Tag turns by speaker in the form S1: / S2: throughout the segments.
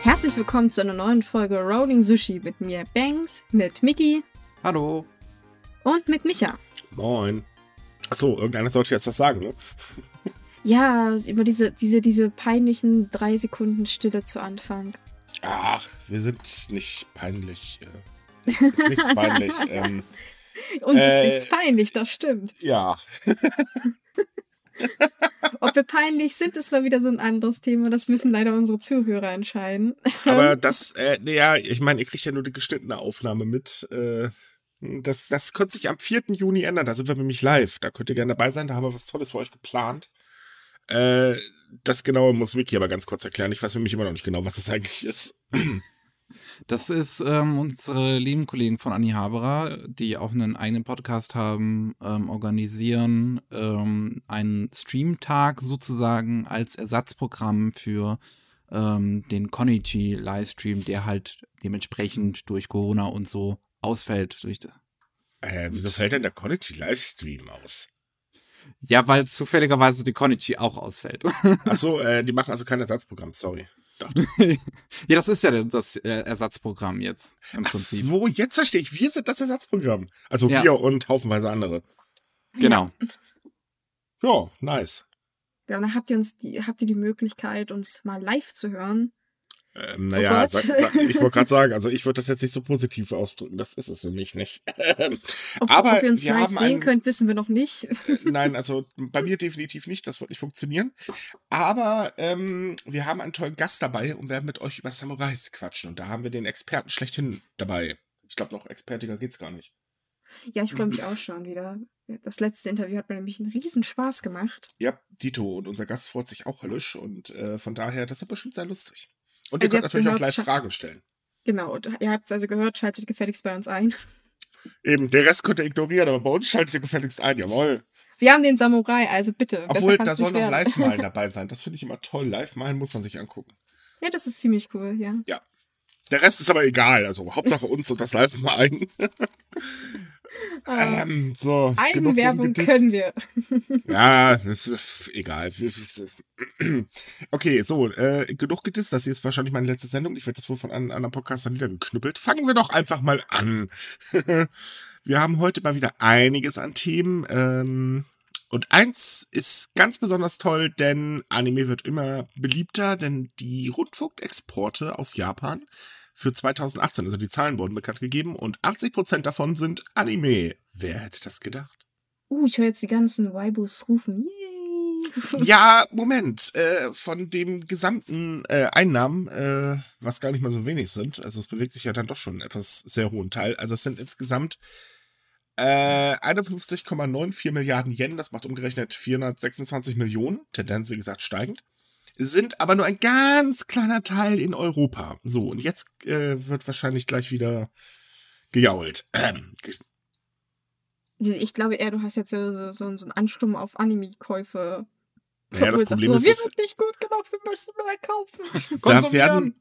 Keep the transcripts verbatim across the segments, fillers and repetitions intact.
S1: Herzlich willkommen zu einer neuen Folge Rolling Sushi mit mir Banks, mit Miki.
S2: Hallo.
S1: Und mit Micha.
S3: Moin. Achso, irgendeiner sollte jetzt was sagen, ne?
S1: Ja, über diese, diese, diese peinlichen drei Sekunden Stille zu Anfang.
S3: Ach, wir sind nicht peinlich. Es ist nichts peinlich. ähm,
S1: Uns
S3: äh,
S1: ist nichts peinlich, das stimmt.
S3: Ja.
S1: Ob wir peinlich sind, ist mal wieder so ein anderes Thema. Das müssen leider unsere Zuhörer entscheiden.
S3: Aber das, äh, naja, ich meine, ihr kriegt ja nur die geschnittene Aufnahme mit. Äh, das, das könnte sich am vierten Juni ändern. Da sind wir nämlich live. Da könnt ihr gerne dabei sein. Da haben wir was Tolles für euch geplant. Äh, das Genaue muss Miki aber ganz kurz erklären. Ich weiß nämlich immer noch nicht genau, was es eigentlich ist.
S2: Das ist ähm, unsere lieben Kollegen von Anni Haberer, die auch einen eigenen Podcast haben, ähm, organisieren ähm, einen Streamtag sozusagen als Ersatzprogramm für ähm, den Konichi-Livestream, der halt dementsprechend durch Corona und so ausfällt. Durch
S3: äh, wieso fällt denn der Konichi-Livestream aus?
S2: Ja, weil zufälligerweise die Konichi auch ausfällt.
S3: Achso, äh, die machen also kein Ersatzprogramm, sorry.
S2: Ja, das ist ja das äh, Ersatzprogramm jetzt im
S3: Ach
S2: Prinzip.
S3: so, jetzt verstehe ich. Wir sind das Ersatzprogramm. Also
S2: Ja.
S3: wir und haufenweise andere.
S2: Genau.
S3: Ja, nice.
S1: Ja, und dann habt ihr uns die, habt ihr die Möglichkeit, uns mal live zu hören.
S3: Ähm, naja,
S1: Gott.
S3: sag, sag, ich wollte gerade sagen, also ich würde das jetzt nicht so positiv ausdrücken. Das ist es für mich nicht.
S1: Ob,
S3: Aber
S1: ob ihr uns
S3: wir
S1: live
S3: haben
S1: sehen
S3: einen,
S1: könnt, wissen wir noch nicht.
S3: Nein, also bei mir definitiv nicht. Das wird nicht funktionieren. Aber ähm, wir haben einen tollen Gast dabei und werden mit euch über Samurais quatschen. Und da haben wir den Experten schlechthin dabei. Ich glaube, noch expertiger geht's gar nicht.
S1: Ja, ich freue mich auch schon wieder. Das letzte Interview hat mir nämlich einen riesen Spaß gemacht.
S3: Ja, Dito. Und unser Gast freut sich auch höllisch. Und äh, von daher, das wird bestimmt sehr lustig. Und ihr
S1: Also ihr
S3: könnt
S1: habt
S3: natürlich auch
S1: gehört,
S3: live
S1: scha-
S3: Fragen stellen.
S1: Genau, und ihr habt es also gehört, schaltet gefälligst bei uns ein.
S3: Eben, der Rest könnt ihr ignorieren, aber bei uns schaltet ihr gefälligst ein, jawohl.
S1: Wir haben den Samurai, also bitte.
S3: Obwohl,
S1: besser
S3: da
S1: kann's
S3: soll
S1: nicht
S3: noch
S1: werden.
S3: Live-Malen dabei sein. Das finde ich immer toll. Live-Malen muss man sich angucken.
S1: Ja, das ist ziemlich cool, ja.
S3: Ja. Der Rest ist aber egal. Also Hauptsache uns und das Live-Malen.
S1: Ah,
S3: ähm, so, genug
S1: Eigenwerbung
S3: rumgedisst.
S1: können wir.
S3: Ja, das ist egal. Okay, so, äh, genug gedisst. Das hier ist wahrscheinlich meine letzte Sendung. Ich werde das wohl von einem anderen Podcaster niedergeknüppelt. Fangen wir doch einfach mal an. Wir haben heute mal wieder einiges an Themen. Ähm, und eins ist ganz besonders toll, denn Anime wird immer beliebter, denn die Rundfunkexporte aus Japan für zweitausendachtzehn, also die Zahlen wurden bekannt gegeben und achtzig Prozent davon sind Anime. Wer hätte das gedacht?
S1: Uh, ich höre jetzt die ganzen Waibus rufen. Yay!
S3: Ja, Moment. Äh, von dem gesamten äh, Einnahmen, äh, was gar nicht mal so wenig sind, also es bewegt sich ja dann doch schon einen etwas sehr hohen Teil. Also es sind insgesamt äh, einundfünfzig Komma vierundneunzig Milliarden Yen, das macht umgerechnet vierhundertsechsundzwanzig Millionen, Tendenz wie gesagt steigend, sind aber nur ein ganz kleiner Teil in Europa. So, und jetzt äh, wird wahrscheinlich gleich wieder gejault. Ähm, ge-
S1: Ich glaube eher, du hast jetzt so, so, so so einen Ansturm auf Anime-Käufe.
S3: Naja, das
S1: verursacht.
S3: Problem
S1: so,
S3: ist,
S1: wir
S3: es-
S1: sind nicht gut genug, wir müssen mehr kaufen.
S3: Da werden.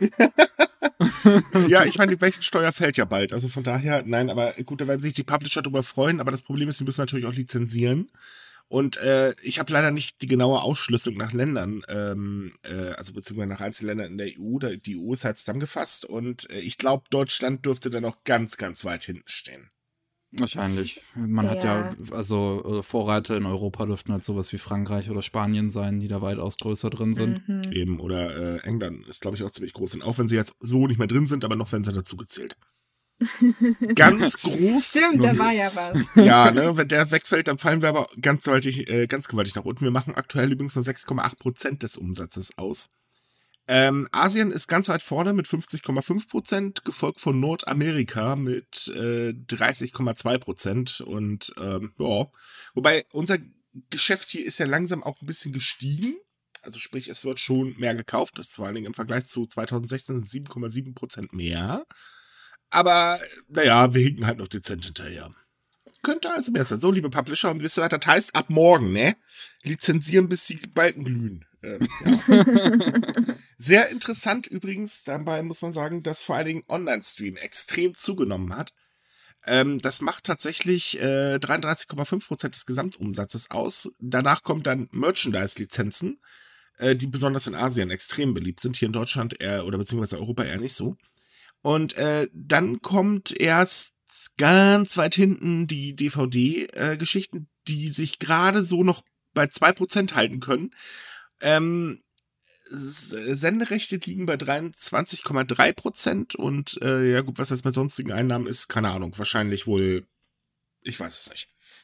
S3: Ja, ich meine, die Quellensteuer fällt ja bald. Also von daher, nein, aber gut, da werden sich die Publisher darüber freuen. Aber das Problem ist, sie müssen natürlich auch lizenzieren. Und äh, ich habe leider nicht die genaue Ausschlüsselung nach Ländern, ähm, äh, also beziehungsweise nach Einzelländern in der E U. Da, die E U ist halt zusammengefasst. Und äh, ich glaube, Deutschland dürfte da noch ganz, ganz weit hinten stehen.
S2: Wahrscheinlich. Man hat
S1: Ja.
S2: ja, also äh, Vorreiter in Europa dürften halt sowas wie Frankreich oder Spanien sein, die da weitaus größer drin sind.
S1: Mhm.
S3: Eben, oder äh, England ist, glaube ich, auch ziemlich groß. Und auch wenn sie jetzt so nicht mehr drin sind, aber noch werden sie dazu gezählt. Ganz groß.
S1: Stimmt, da war ja was.
S3: Ja, ne, wenn der wegfällt, dann fallen wir aber ganz gewaltig, äh, ganz gewaltig nach unten. Wir machen aktuell übrigens nur sechs Komma acht Prozent des Umsatzes aus. Ähm, Asien ist ganz weit vorne mit fünfzig Komma fünf Prozent, gefolgt von Nordamerika mit äh, dreißig Komma zwei Prozent. Und ähm, ja, wobei unser Geschäft hier ist ja langsam auch ein bisschen gestiegen. Also sprich, es wird schon mehr gekauft. Das ist vor allen Dingen im Vergleich zu zweitausendsechzehn sieben Komma sieben Prozent mehr. Aber naja, wir hinken halt noch dezent hinterher. Könnte also mehr sein. So, liebe Publisher, und wisst ihr, was das heißt? Ab morgen, ne? Lizenzieren, bis die Balken glühen. Ähm, ja. Sehr interessant übrigens, dabei muss man sagen, dass vor allen Dingen Online-Stream extrem zugenommen hat. Ähm, das macht tatsächlich äh, dreiunddreißig Komma fünf Prozent des Gesamtumsatzes aus. Danach kommen dann Merchandise-Lizenzen. äh, die besonders in Asien extrem beliebt sind, hier in Deutschland eher oder beziehungsweise Europa eher nicht so. Und äh, dann kommt erst ganz weit hinten die D V D-Geschichten, die sich gerade so noch bei zwei Prozent halten können. Ähm, Senderechte liegen bei dreiundzwanzig Komma drei Prozent und äh, ja gut, was das mit sonstigen Einnahmen ist, keine Ahnung, wahrscheinlich wohl, ich weiß es nicht.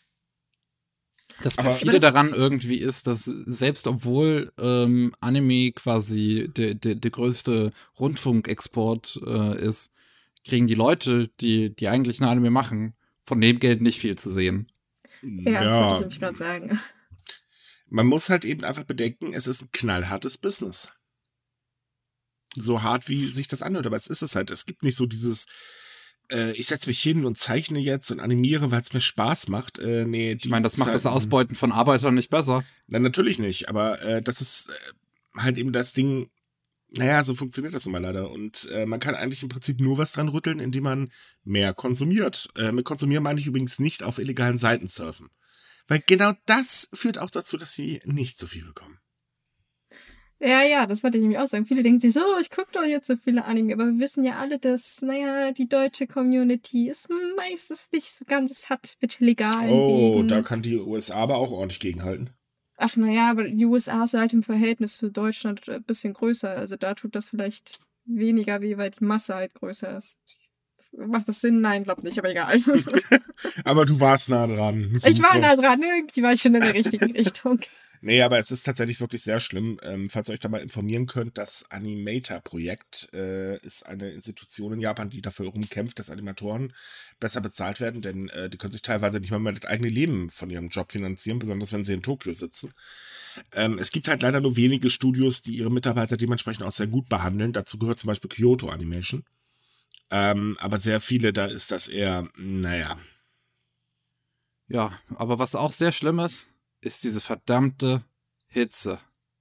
S2: Das
S3: Aber-
S2: perfide
S1: Aber das-
S2: daran irgendwie ist, dass selbst obwohl ähm, Anime quasi der der der größte Rundfunkexport äh, ist, kriegen die Leute, die die eigentlich eine Anime machen, von dem Geld nicht viel zu sehen.
S1: Ja, das wollte ich nämlich gerade sagen.
S3: Man muss halt eben einfach bedenken, es ist ein knallhartes Business. So hart, wie sich das anhört, aber es ist es halt. Es gibt nicht so dieses, äh, ich setze mich hin und zeichne jetzt und animiere, weil es mir Spaß macht. Äh, nee,
S2: Ich meine, das macht das
S3: Zeiten-
S2: Ausbeuten von Arbeitern nicht besser.
S3: Nein, natürlich nicht, aber äh, das ist äh, halt eben das Ding, naja, so funktioniert das immer leider. Und äh, man kann eigentlich im Prinzip nur was dran rütteln, indem man mehr konsumiert. Äh, mit konsumieren meine ich übrigens nicht auf illegalen Seiten surfen. Weil genau das führt auch dazu, dass sie nicht so viel bekommen.
S1: Ja, ja, das wollte ich nämlich auch sagen. Viele denken sich so, oh, ich gucke doch jetzt so viele Anime, aber wir wissen ja alle, dass, naja, die deutsche Community ist meistens nicht so ganz satt mit legalen
S3: Oh,
S1: Wegen.
S3: da kann die U S A aber auch ordentlich gegenhalten.
S1: Ach, naja, aber die U S A ist halt im Verhältnis zu Deutschland ein bisschen größer. Also da tut das vielleicht weniger weh, weil die Masse halt größer ist. Macht das Sinn? Nein, glaub nicht, aber egal.
S3: Aber du warst nah dran.
S1: Ich war
S3: Super.
S1: nah dran, irgendwie war ich schon in der richtigen Richtung.
S3: Nee, aber es ist tatsächlich wirklich sehr schlimm. Ähm, falls ihr euch da mal informieren könnt, das Animator-Projekt äh, ist eine Institution in Japan, die dafür rumkämpft, dass Animatoren besser bezahlt werden, denn äh, die können sich teilweise nicht mal mehr das eigene Leben von ihrem Job finanzieren, besonders wenn sie in Tokio sitzen. Ähm, es gibt halt leider nur wenige Studios, die ihre Mitarbeiter dementsprechend auch sehr gut behandeln. Dazu gehört zum Beispiel Kyoto Animation. Ähm, aber sehr viele, da ist das eher, naja.
S2: Ja, aber was auch sehr schlimm ist, ist diese verdammte Hitze.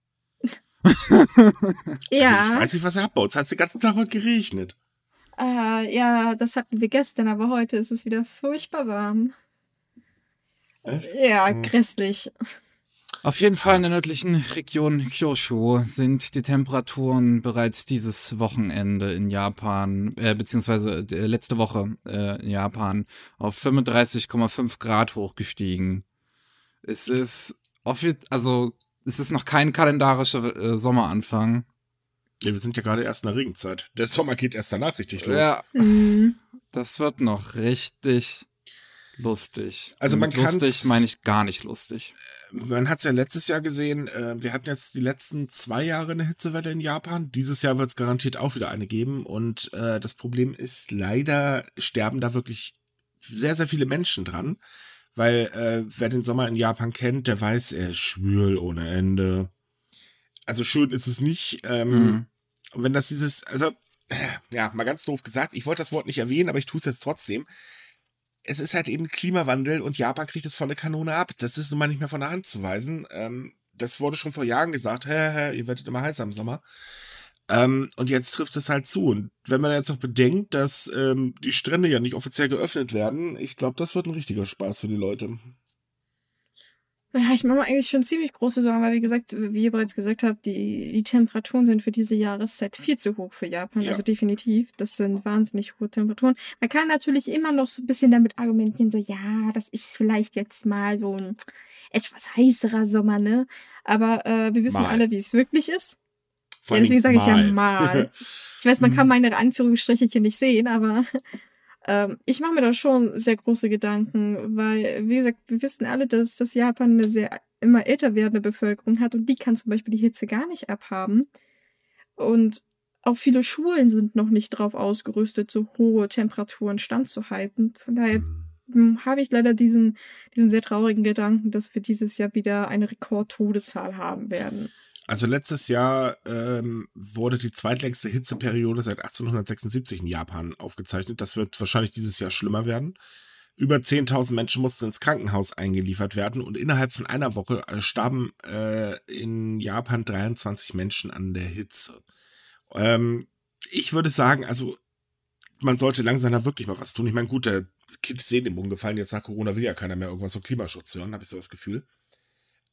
S3: Also ich
S1: Ja,
S3: weiß nicht, was ihr abbaut. Es hat den ganzen Tag heute geregnet.
S1: äh, ja, das hatten wir gestern, aber heute ist es wieder furchtbar warm.
S3: Echt?
S1: Ja,
S3: Hm.
S1: grässlich.
S2: Auf jeden Fall in der nördlichen Region Kyushu sind die Temperaturen bereits dieses Wochenende in Japan, äh, beziehungsweise äh, letzte Woche äh, in Japan auf fünfunddreißig Komma fünf Grad hochgestiegen. Es ist offi- also es ist noch kein kalendarischer äh, Sommeranfang.
S3: Ja, wir sind ja gerade erst in der Regenzeit. Der Sommer geht erst danach richtig los.
S2: Ja,
S1: Mhm.
S2: das wird noch richtig lustig.
S3: Also
S2: Und
S3: man
S2: mit lustig
S3: kann's-
S2: meine ich gar nicht lustig.
S3: Man hat es ja letztes Jahr gesehen, äh, wir hatten jetzt die letzten zwei Jahre eine Hitzewelle in Japan. Dieses Jahr wird es garantiert auch wieder eine geben. Und äh, das Problem ist, leider sterben da wirklich sehr, sehr viele Menschen dran. Weil äh, wer den Sommer in Japan kennt, der weiß, er ist schwül ohne Ende. Also schön ist es nicht. Ähm,
S2: Mhm.
S3: Und wenn das dieses, also, äh, ja, mal ganz doof gesagt, ich wollte das Wort nicht erwähnen, aber ich tue es jetzt trotzdem. Es ist halt eben Klimawandel und Japan kriegt es volle Kanone ab. Das ist nun mal nicht mehr von der Hand zu weisen. Ähm, das wurde schon vor Jahren gesagt, hä, hä, ihr werdet immer heißer im Sommer. Ähm, und jetzt trifft es halt zu. Und wenn man jetzt noch bedenkt, dass ähm, die Strände ja nicht offiziell geöffnet werden, ich glaube, das wird ein richtiger Spaß für die Leute.
S1: Ja, ich mache mir eigentlich schon ziemlich große Sorgen, weil wie gesagt, wie ihr bereits gesagt habt, die, die Temperaturen sind für diese Jahreszeit viel zu hoch für Japan.
S3: Ja.
S1: Also definitiv, das sind wahnsinnig hohe Temperaturen. Man kann natürlich immer noch so ein bisschen damit argumentieren, so ja, das ist vielleicht jetzt mal so ein etwas heißerer Sommer, ne? Aber äh, wir wissen
S3: Mal.
S1: alle, wie es wirklich ist.
S3: Vor
S1: Ja, deswegen sage ich ja
S3: allem
S1: mal. Ich weiß, man kann meine Anführungsstriche hier nicht sehen, aber ähm, ich mache mir da schon sehr große Gedanken, weil, wie gesagt, wir wissen alle, dass, dass Japan eine sehr immer älter werdende Bevölkerung hat und die kann zum Beispiel die Hitze gar nicht abhaben. Und auch viele Schulen sind noch nicht drauf ausgerüstet, so hohe Temperaturen standzuhalten. Von daher hm, habe ich leider diesen, diesen sehr traurigen Gedanken, dass wir dieses Jahr wieder eine Rekordtodeszahl haben werden.
S3: Also letztes Jahr ähm, wurde die zweitlängste Hitzeperiode seit achtzehnhundertsechsundsiebzig in Japan aufgezeichnet. Das wird wahrscheinlich dieses Jahr schlimmer werden. Über zehntausend Menschen mussten ins Krankenhaus eingeliefert werden und innerhalb von einer Woche äh, starben äh, in Japan dreiundzwanzig Menschen an der Hitze. Ähm, ich würde sagen, also man sollte langsam da wirklich mal was tun. Ich meine, gut, der Kind ist eh in den Boden gefallen. Jetzt nach Corona will ja keiner mehr irgendwas vom Klimaschutz hören, habe ich so das Gefühl.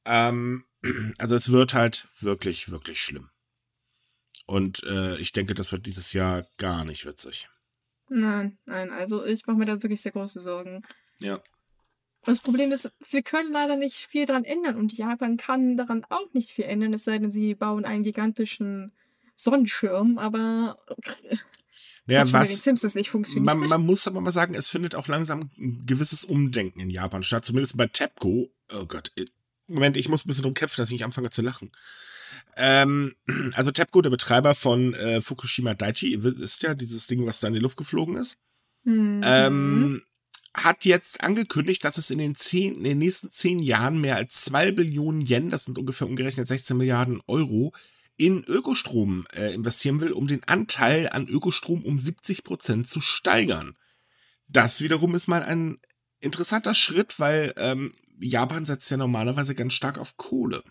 S3: Ähm, also es wird halt wirklich, wirklich schlimm. Und äh, ich denke, das wird dieses Jahr gar nicht witzig.
S1: Nein, nein, also ich mache mir da wirklich sehr große Sorgen.
S3: Ja.
S1: Das Problem ist, wir können leider nicht viel dran ändern und Japan kann daran auch nicht viel ändern, es sei denn, sie bauen einen gigantischen Sonnenschirm, aber das
S3: Naja,
S1: hat schon bei den
S3: was,
S1: Simpsons nicht funktioniert.
S3: man, man muss aber mal sagen, es findet auch langsam ein gewisses Umdenken in Japan statt, zumindest bei TEPCO. Oh Gott, Moment, ich muss ein bisschen drum kämpfen, dass ich nicht anfange zu lachen. Ähm, also TEPCO, der Betreiber von äh, Fukushima Daiichi, ihr wisst ja, dieses Ding, was da in die Luft geflogen ist,
S1: Mhm.
S3: ähm, hat jetzt angekündigt, dass es in den, zehn, in den nächsten zehn Jahren mehr als zwei Billionen Yen, das sind ungefähr umgerechnet sechzehn Milliarden Euro, in Ökostrom äh, investieren will, um den Anteil an Ökostrom um siebzig Prozent zu steigern. Das wiederum ist mal ein interessanter Schritt, weil ähm, Japan setzt ja normalerweise ganz stark auf Kohle.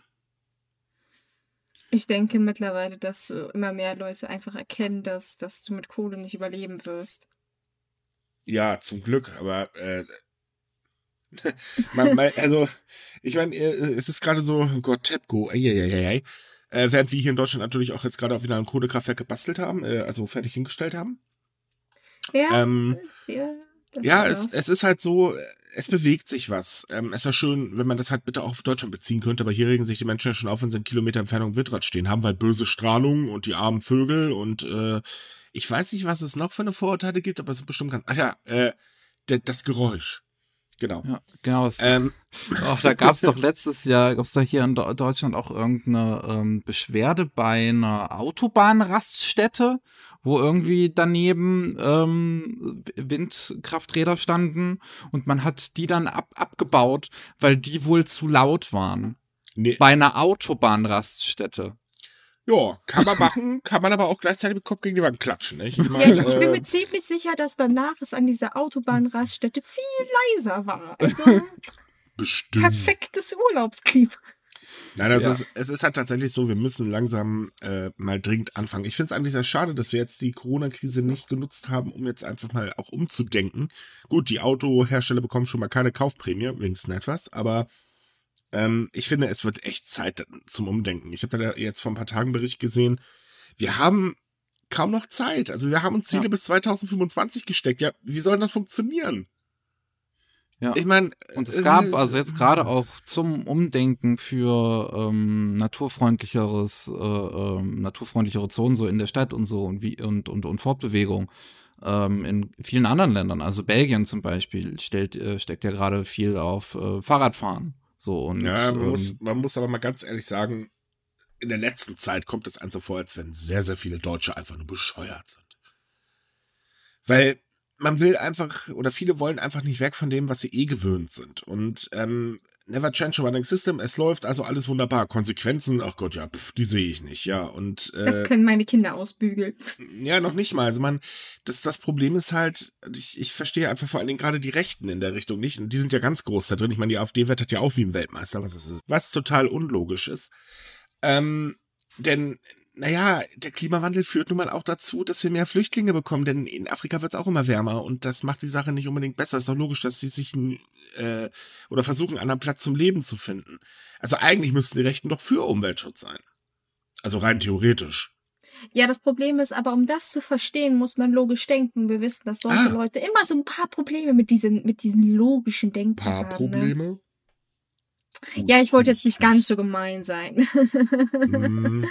S1: Ich denke mittlerweile, dass äh, immer mehr Leute einfach erkennen, dass, dass du mit Kohle nicht überleben wirst.
S3: Ja, zum Glück, aber äh, man, man, also, ich meine, äh, es ist gerade so, oh Gott, TEPCO, eieieiei, äh, während wir hier in Deutschland natürlich auch jetzt gerade auf wieder ein Kohlekraftwerk gebastelt haben, äh, also fertig hingestellt haben.
S1: Ja,
S3: Ähm,
S1: ja, das
S3: ja,
S1: ist
S3: es,
S1: das.
S3: es ist halt so, es bewegt sich was. Ähm, es wäre schön, wenn man das halt bitte auch auf Deutschland beziehen könnte, aber hier regen sich die Menschen ja schon auf, wenn sie einen Kilometer Entfernung Windrad stehen haben, weil böse Strahlung und die armen Vögel und äh, ich weiß nicht, was es noch für eine Vorurteile gibt, aber es sind bestimmt ganz, ach ja, äh, d- das Geräusch. Genau.
S2: Ja, genau. Es,
S3: Ähm,
S2: auch, da gab es doch letztes Jahr, gab es doch hier in Do- Deutschland auch irgendeine ähm, Beschwerde bei einer Autobahnraststätte, wo irgendwie daneben ähm, Windkrafträder standen und man hat die dann ab abgebaut, weil die wohl zu laut waren.
S3: nee,
S2: Bei einer Autobahnraststätte.
S3: ja, kann man machen, kann man aber auch gleichzeitig mit dem Kopf gegen die Wand klatschen, nicht? Ich
S1: Ja,
S3: meine,
S1: ich, ich bin
S3: äh,
S1: mir ziemlich sicher, dass danach es an dieser Autobahnraststätte viel leiser war. Also
S3: bestimmt.
S1: perfektes Urlaubsklima.
S3: Nein, also
S2: Ja.
S3: es, es ist halt tatsächlich so, wir müssen langsam äh, mal dringend anfangen. Ich finde es eigentlich sehr schade, dass wir jetzt die Corona-Krise nicht genutzt haben, um jetzt einfach mal auch umzudenken. Gut, die Autohersteller bekommen schon mal keine Kaufprämie, wenigstens etwas, aber ähm, ich finde, es wird echt Zeit zum Umdenken. Ich habe da jetzt vor ein paar Tagen einen Bericht gesehen, wir haben kaum noch Zeit. Also wir haben uns Ziele
S2: Ja.
S3: bis zweitausendfünfundzwanzig gesteckt. Ja, wie soll das funktionieren?
S2: Ja.
S3: Ich meine,
S2: Und es gab also jetzt gerade auch zum Umdenken für ähm, naturfreundlicheres, äh, ähm, naturfreundlichere Zonen so in der Stadt und so und wie und und und Fortbewegung ähm, in vielen anderen Ländern. Also Belgien zum Beispiel stellt äh, steckt ja gerade viel auf äh, Fahrradfahren. So und
S3: ja, man,
S2: ähm,
S3: muss, man muss aber mal ganz ehrlich sagen, in der letzten Zeit kommt es einem so vor, als wenn sehr, sehr viele Deutsche einfach nur bescheuert sind. Weil man will einfach, oder viele wollen einfach nicht weg von dem, was sie eh gewöhnt sind. Und ähm, never change a running system, es läuft, also alles wunderbar. Konsequenzen, ach Gott, ja, pf, die sehe ich nicht, ja. Und äh,
S1: Das können meine Kinder ausbügeln.
S3: ja, noch nicht mal. Also man, das, das Problem ist halt, ich, ich verstehe einfach vor allen Dingen gerade die Rechten in der Richtung nicht. Und die sind ja ganz groß da drin. Ich meine, die AfD wettert ja auch wie ein Weltmeister, was es ist. Was total unlogisch ist. Ähm, denn, naja, der Klimawandel führt nun mal auch dazu, dass wir mehr Flüchtlinge bekommen, denn in Afrika wird es auch immer wärmer und das macht die Sache nicht unbedingt besser. Ist doch logisch, dass sie sich äh, oder versuchen, einen anderen Platz zum Leben zu finden. Also eigentlich müssten die Rechten doch für Umweltschutz sein. Also rein theoretisch.
S1: Ja, das Problem ist aber, um das zu verstehen, muss man logisch denken. Wir wissen, dass deutsche
S3: Ah.
S1: Leute immer so ein paar Probleme mit diesen, mit diesen logischen Denken
S3: Paar
S1: haben. Ne?
S3: Probleme.
S1: Ja, ich wollte jetzt nicht ganz so gemein sein.
S3: Hm.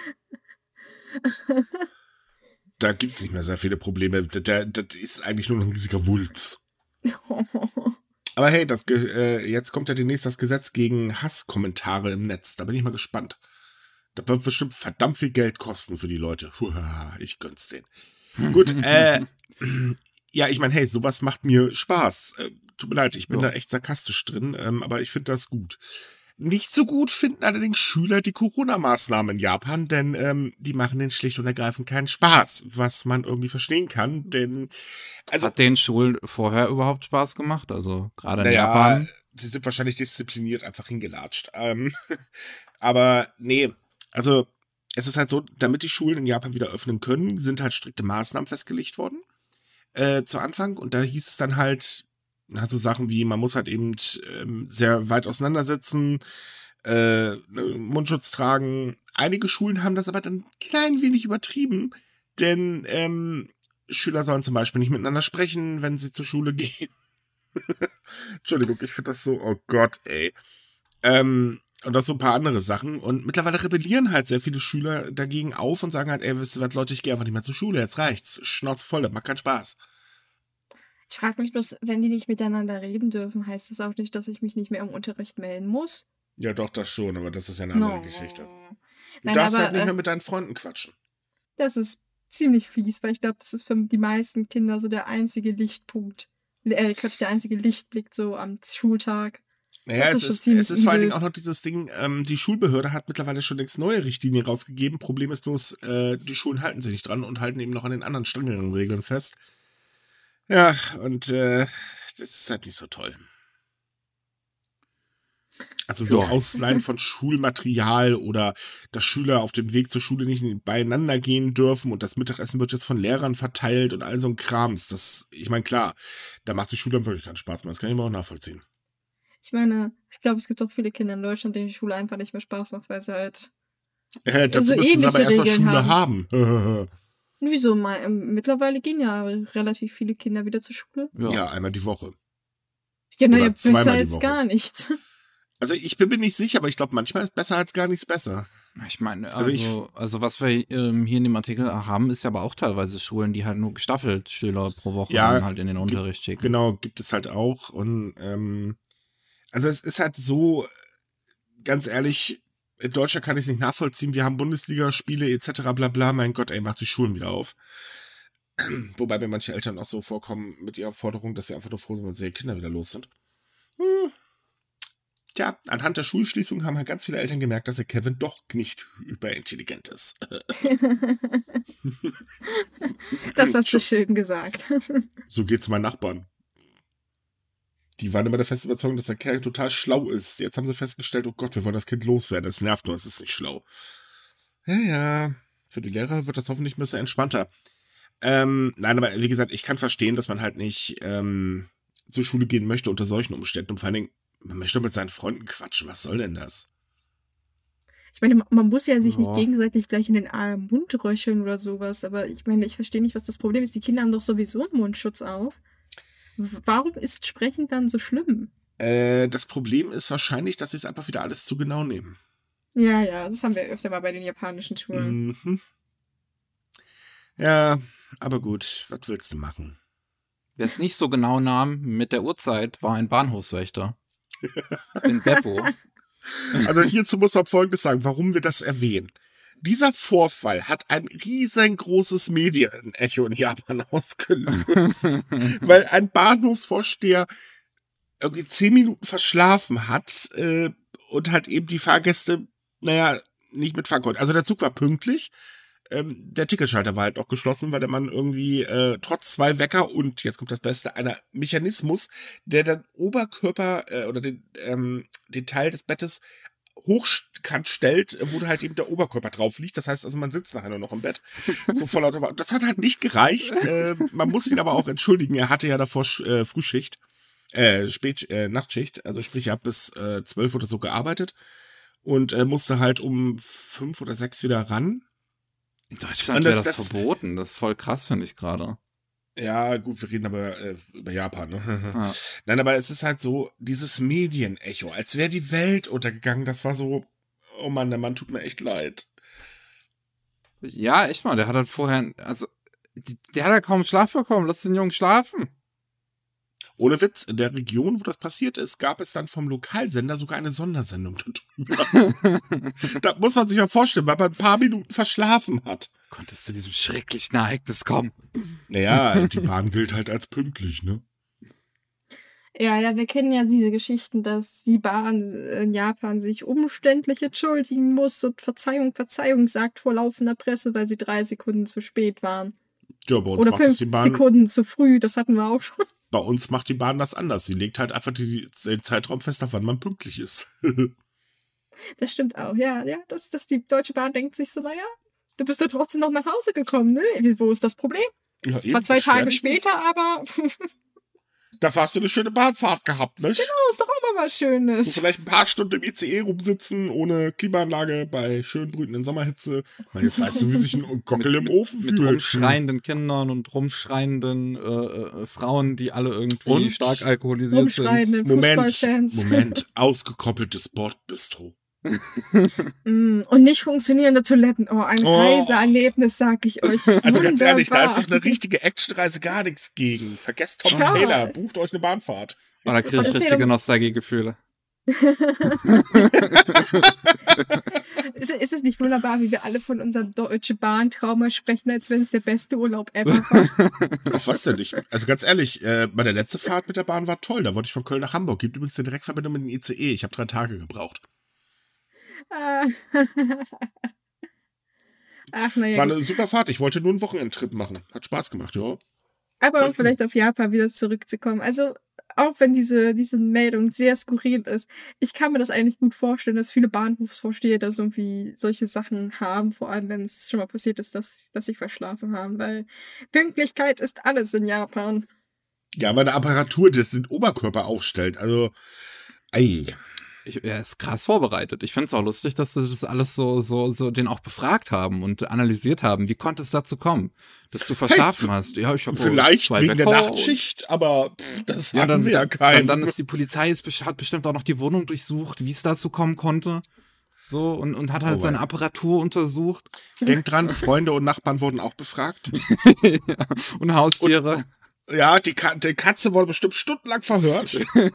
S3: Da gibt es nicht mehr sehr viele Probleme. Das, das ist eigentlich nur noch ein riesiger Wulz. Aber hey, das, äh, jetzt kommt ja demnächst das Gesetz gegen Hasskommentare im Netz. Da bin ich mal gespannt. Das wird bestimmt verdammt viel Geld kosten für die Leute. Huah, ich gönn's denen. Gut, äh, ja, ich meine, hey, sowas macht mir Spaß. Äh, tut mir leid, ich bin
S2: Ja.
S3: da echt sarkastisch drin, ähm, aber ich finde das gut. Nicht so gut finden allerdings Schüler die Corona-Maßnahmen in Japan, denn ähm, die machen denen schlicht und ergreifend keinen Spaß, was man irgendwie verstehen kann, denn also
S2: hat den Schulen vorher überhaupt Spaß gemacht? Also gerade in
S3: naja,
S2: Japan.
S3: sie sind wahrscheinlich diszipliniert einfach hingelatscht. Ähm, aber nee, also es ist halt so, damit die Schulen in Japan wieder öffnen können, sind halt strikte Maßnahmen festgelegt worden äh, zu Anfang und da hieß es dann halt, also Sachen wie, man muss halt eben ähm, sehr weit auseinandersetzen, äh, Mundschutz tragen. Einige Schulen haben das aber dann ein klein wenig übertrieben, denn ähm, Schüler sollen zum Beispiel nicht miteinander sprechen, wenn sie zur Schule gehen. Entschuldigung, ich finde das so, oh Gott, ey. Ähm, und das so ein paar andere Sachen. Und mittlerweile rebellieren halt sehr viele Schüler dagegen auf und sagen halt, ey, wisst ihr was, Leute, ich gehe einfach nicht mehr zur Schule, jetzt reicht's. Schnauze voll, das macht keinen Spaß.
S1: Ich frage mich bloß, wenn die nicht miteinander reden dürfen, heißt das auch nicht, dass ich mich nicht mehr im Unterricht melden muss?
S3: Ja, doch, das schon, aber das ist ja eine andere
S1: No.
S3: Geschichte. Du
S1: Nein,
S3: darfst
S1: aber
S3: halt nicht
S1: äh,
S3: mehr mit deinen Freunden quatschen.
S1: das ist ziemlich fies, weil ich glaube, das ist für die meisten Kinder so der einzige Lichtpunkt. Äh, Quatsch, der einzige Lichtblick so am Schultag.
S3: Naja,
S1: Das
S3: es
S1: ist schon
S3: ist,
S1: ziemlich
S3: es ist vor allen Dingen
S1: übel.
S3: auch noch dieses Ding, ähm, die Schulbehörde hat mittlerweile schon längst neue Richtlinien rausgegeben. Problem ist bloß, äh, die Schulen halten sich nicht dran und halten eben noch an den anderen strengeren Regeln fest. Ja, und äh, das ist halt nicht so toll. Also so
S2: Ja.
S3: Ausleihen von Schulmaterial oder dass Schüler auf dem Weg zur Schule nicht beieinander gehen dürfen und das Mittagessen wird jetzt von Lehrern verteilt und all so ein Krams. Das, ich meine, klar, da macht die Schule dann wirklich keinen Spaß mehr. Das kann ich mir auch nachvollziehen.
S1: Ich meine, ich glaube, es gibt auch viele Kinder in Deutschland, denen die Schule einfach nicht mehr Spaß macht, weil sie halt
S3: Äh, dazu
S1: so
S3: müssen sie aber
S1: ähnliche
S3: erstmal
S1: Regeln
S3: Schule
S1: haben.
S3: haben.
S1: Wieso? Mal, ähm, mittlerweile gehen ja relativ viele Kinder wieder zur Schule.
S2: Ja.
S3: Ja, einmal die Woche.
S1: Ja, naja,
S3: Oder
S1: besser
S3: zweimal die
S1: als
S3: Woche.
S1: gar nichts.
S3: Also ich bin mir nicht sicher, aber ich glaube, manchmal ist besser als gar nichts besser.
S2: Ich meine,
S3: Also ich-
S2: also, also was wir ähm, hier in dem Artikel haben, ist ja aber auch teilweise Schulen, die halt nur gestaffelt Schüler pro Woche
S3: Ja,
S2: dann halt in den Unterricht schicken.
S3: Genau, gibt es halt auch. Und ähm, also es ist halt so, ganz ehrlich, in Deutschland kann ich es nicht nachvollziehen. Wir haben Bundesligaspiele et cetera bla bla. Mein Gott, ey, macht die Schulen wieder auf. Wobei mir manche Eltern auch so vorkommen mit ihrer Forderung, dass sie einfach nur froh sind, wenn ihre Kinder wieder los sind. Hm. Tja, anhand der Schulschließung haben halt ganz viele Eltern gemerkt, dass der Kevin doch nicht überintelligent ist.
S1: Das hast du schön gesagt.
S3: So geht's meinen Nachbarn. Die waren immer der festen Überzeugung, dass der Kerl total schlau ist. Jetzt haben sie festgestellt, oh Gott, wir wollen das Kind loswerden. Das nervt nur, es ist nicht schlau. Ja, ja. Für die Lehrer wird das hoffentlich ein bisschen entspannter. Ähm, nein, aber wie gesagt, ich kann verstehen, dass man halt nicht ähm, zur Schule gehen möchte unter solchen Umständen. Und vor allen Dingen, man möchte mit seinen Freunden quatschen. Was soll denn das?
S1: Ich meine, man muss ja sich nicht
S2: Ja.
S1: gegenseitig gleich in den äh, Mund röcheln oder sowas, aber ich meine, ich verstehe nicht, was das Problem ist. Die Kinder haben doch sowieso einen Mundschutz auf. W- Warum ist Sprechen dann so schlimm?
S3: Äh, das Problem ist wahrscheinlich, dass sie es einfach wieder alles zu genau nehmen.
S1: Ja, ja, das haben wir öfter mal bei den japanischen Schulen.
S3: Mhm. Ja, aber gut, was willst du machen?
S2: Wer es nicht so genau nahm mit der Uhrzeit, war ein Bahnhofswächter. In Beppo.
S3: Also hierzu muss man Folgendes sagen, warum wir das erwähnen. Dieser Vorfall hat ein riesengroßes Medienecho in Japan ausgelöst, weil ein Bahnhofsvorsteher irgendwie zehn Minuten verschlafen hat äh, und halt eben die Fahrgäste, naja, nicht mitfahren konnte. Also der Zug war pünktlich, ähm, der Ticketschalter war halt noch geschlossen, weil der Mann irgendwie äh, trotz zwei Wecker und, jetzt kommt das Beste, einer Mechanismus, der den Oberkörper äh, oder den, ähm, den Teil des Bettes hochkant stellt, wo halt eben der Oberkörper drauf liegt. Das heißt also, man sitzt nachher nur noch im Bett. So voll lauter. Das hat halt nicht gereicht. Äh, man muss ihn aber auch entschuldigen. Er hatte ja davor äh, Frühschicht, äh, Spät, äh, Nachtschicht. Also sprich, er hat bis äh, zwölf oder so gearbeitet und äh, musste halt um fünf oder sechs wieder ran.
S2: In Deutschland
S3: Und
S2: wäre
S3: das-
S2: das,
S3: das-
S2: verboten. Das ist voll krass, finde ich gerade.
S3: Ja, gut, wir reden aber äh, über Japan, ne?
S2: Ja.
S3: Nein, aber es ist halt so, dieses Medienecho, als wäre die Welt untergegangen. Das war so, oh Mann, der Mann tut mir echt leid.
S2: Ja, echt mal, der hat halt vorher, also, die- der hat ja kaum Schlaf bekommen. Lass den Jungen schlafen.
S3: Ohne Witz, in der Region, wo das passiert ist, gab es dann vom Lokalsender sogar eine Sondersendung darüber. Da muss man sich mal vorstellen, weil man ein paar Minuten verschlafen hat.
S2: Konntest zu diesem schrecklichen Ereignis kommen?
S3: Naja, die Bahn gilt halt als pünktlich, ne?
S1: Ja, ja, wir kennen ja diese Geschichten, dass die Bahn in Japan sich umständlich entschuldigen muss und Verzeihung, Verzeihung sagt vor laufender Presse, weil sie drei Sekunden zu spät waren.
S3: Ja, bei uns
S1: Oder
S3: macht das
S1: fünf
S3: die Bahn,
S1: Sekunden zu früh, das hatten wir auch schon.
S3: bei uns macht die Bahn das anders. Sie legt halt einfach die, den Zeitraum fest, auf wann man pünktlich ist.
S1: Das stimmt auch, ja, ja, dass, dass die Deutsche Bahn denkt sich so, naja, du bist ja trotzdem noch nach Hause gekommen, ne? Wo ist das Problem?
S3: Ja,
S1: Zwar zwei
S3: beschwer
S1: Tage
S3: dich nicht.
S1: später, aber
S3: Da hast du eine schöne Bahnfahrt gehabt, ne?
S1: Genau, ist doch auch mal was Schönes.
S3: Und vielleicht ein paar Stunden im I C E rumsitzen, ohne Klimaanlage, bei schön brütenden Sommerhitze. Na, jetzt weißt du, wie sich ein Gockel im Ofen
S2: Mit
S3: fühlt.
S2: rumschreienden Kindern und rumschreienden äh, äh, Frauen, die alle irgendwie
S3: Und
S2: stark alkoholisiert
S1: Rumschreiende
S3: Moment,
S1: Fußballfans.
S3: Moment, ausgekoppeltes Bordbistro.
S1: Mm, und nicht funktionierende Toiletten. Oh, ein
S3: Oh.
S1: Reiseerlebnis, sag ich euch.
S3: Also ganz ehrlich, da ist doch
S1: Wunderbar.
S3: eine richtige Actionreise gar nichts gegen. Vergesst Tom
S1: Ja.
S3: Taylor, bucht euch eine Bahnfahrt.
S2: sind. Oh, da kriege
S1: Aber
S2: ich
S1: das ist ja
S2: richtige
S1: doch-
S2: Nostalgiegefühle.
S1: Ist, ist es nicht wunderbar, wie wir alle von unserem Deutsche Bahn-Trauma sprechen, als wenn es der beste Urlaub ever war?
S3: Auf was denn nicht? Also ganz ehrlich, äh, meine letzte Fahrt mit der Bahn war toll. Da wollte ich von Köln nach Hamburg. Gibt übrigens eine Direktverbindung mit dem I C E. Ich habe drei Tage gebraucht.
S1: Ah. Ach, naja.
S3: War
S1: gut.
S3: eine super Fahrt. Ich wollte nur einen Wochenendtrip machen. Hat Spaß gemacht, ja.
S1: Aber um vielleicht auf Japan wieder zurückzukommen. Also, auch wenn diese, diese Meldung sehr skurril ist, ich kann mir das eigentlich gut vorstellen, dass viele Bahnhofsvorsteher da so irgendwie solche Sachen haben, vor allem wenn es schon mal passiert ist, dass, dass sie verschlafen haben, weil Pünktlichkeit ist alles in Japan.
S3: Ja, meine Apparatur, das den Oberkörper aufstellt. Also, ei.
S2: Ich, er ist krass vorbereitet. Ich finde es auch lustig, dass sie das alles so, so, so den auch befragt haben und analysiert haben. Wie konnte es dazu kommen, dass du verschlafen
S3: Hey,
S2: hast? Ja, ich habe
S3: Vielleicht wegen der Nachtschicht, aber pff, das
S2: Ja,
S3: hatten
S2: dann,
S3: wir ja
S2: dann,
S3: keinen.
S2: dann ist die Polizei ist, best- hat bestimmt auch noch die Wohnung durchsucht, wie es dazu kommen konnte. So, und, und hat halt
S3: Oh,
S2: seine
S3: wei.
S2: Apparatur untersucht.
S3: Denkt dran, Freunde und Nachbarn wurden auch befragt.
S2: Ja, und Haustiere.
S3: Ja, die, Ka die Katze wurde bestimmt stundenlang verhört.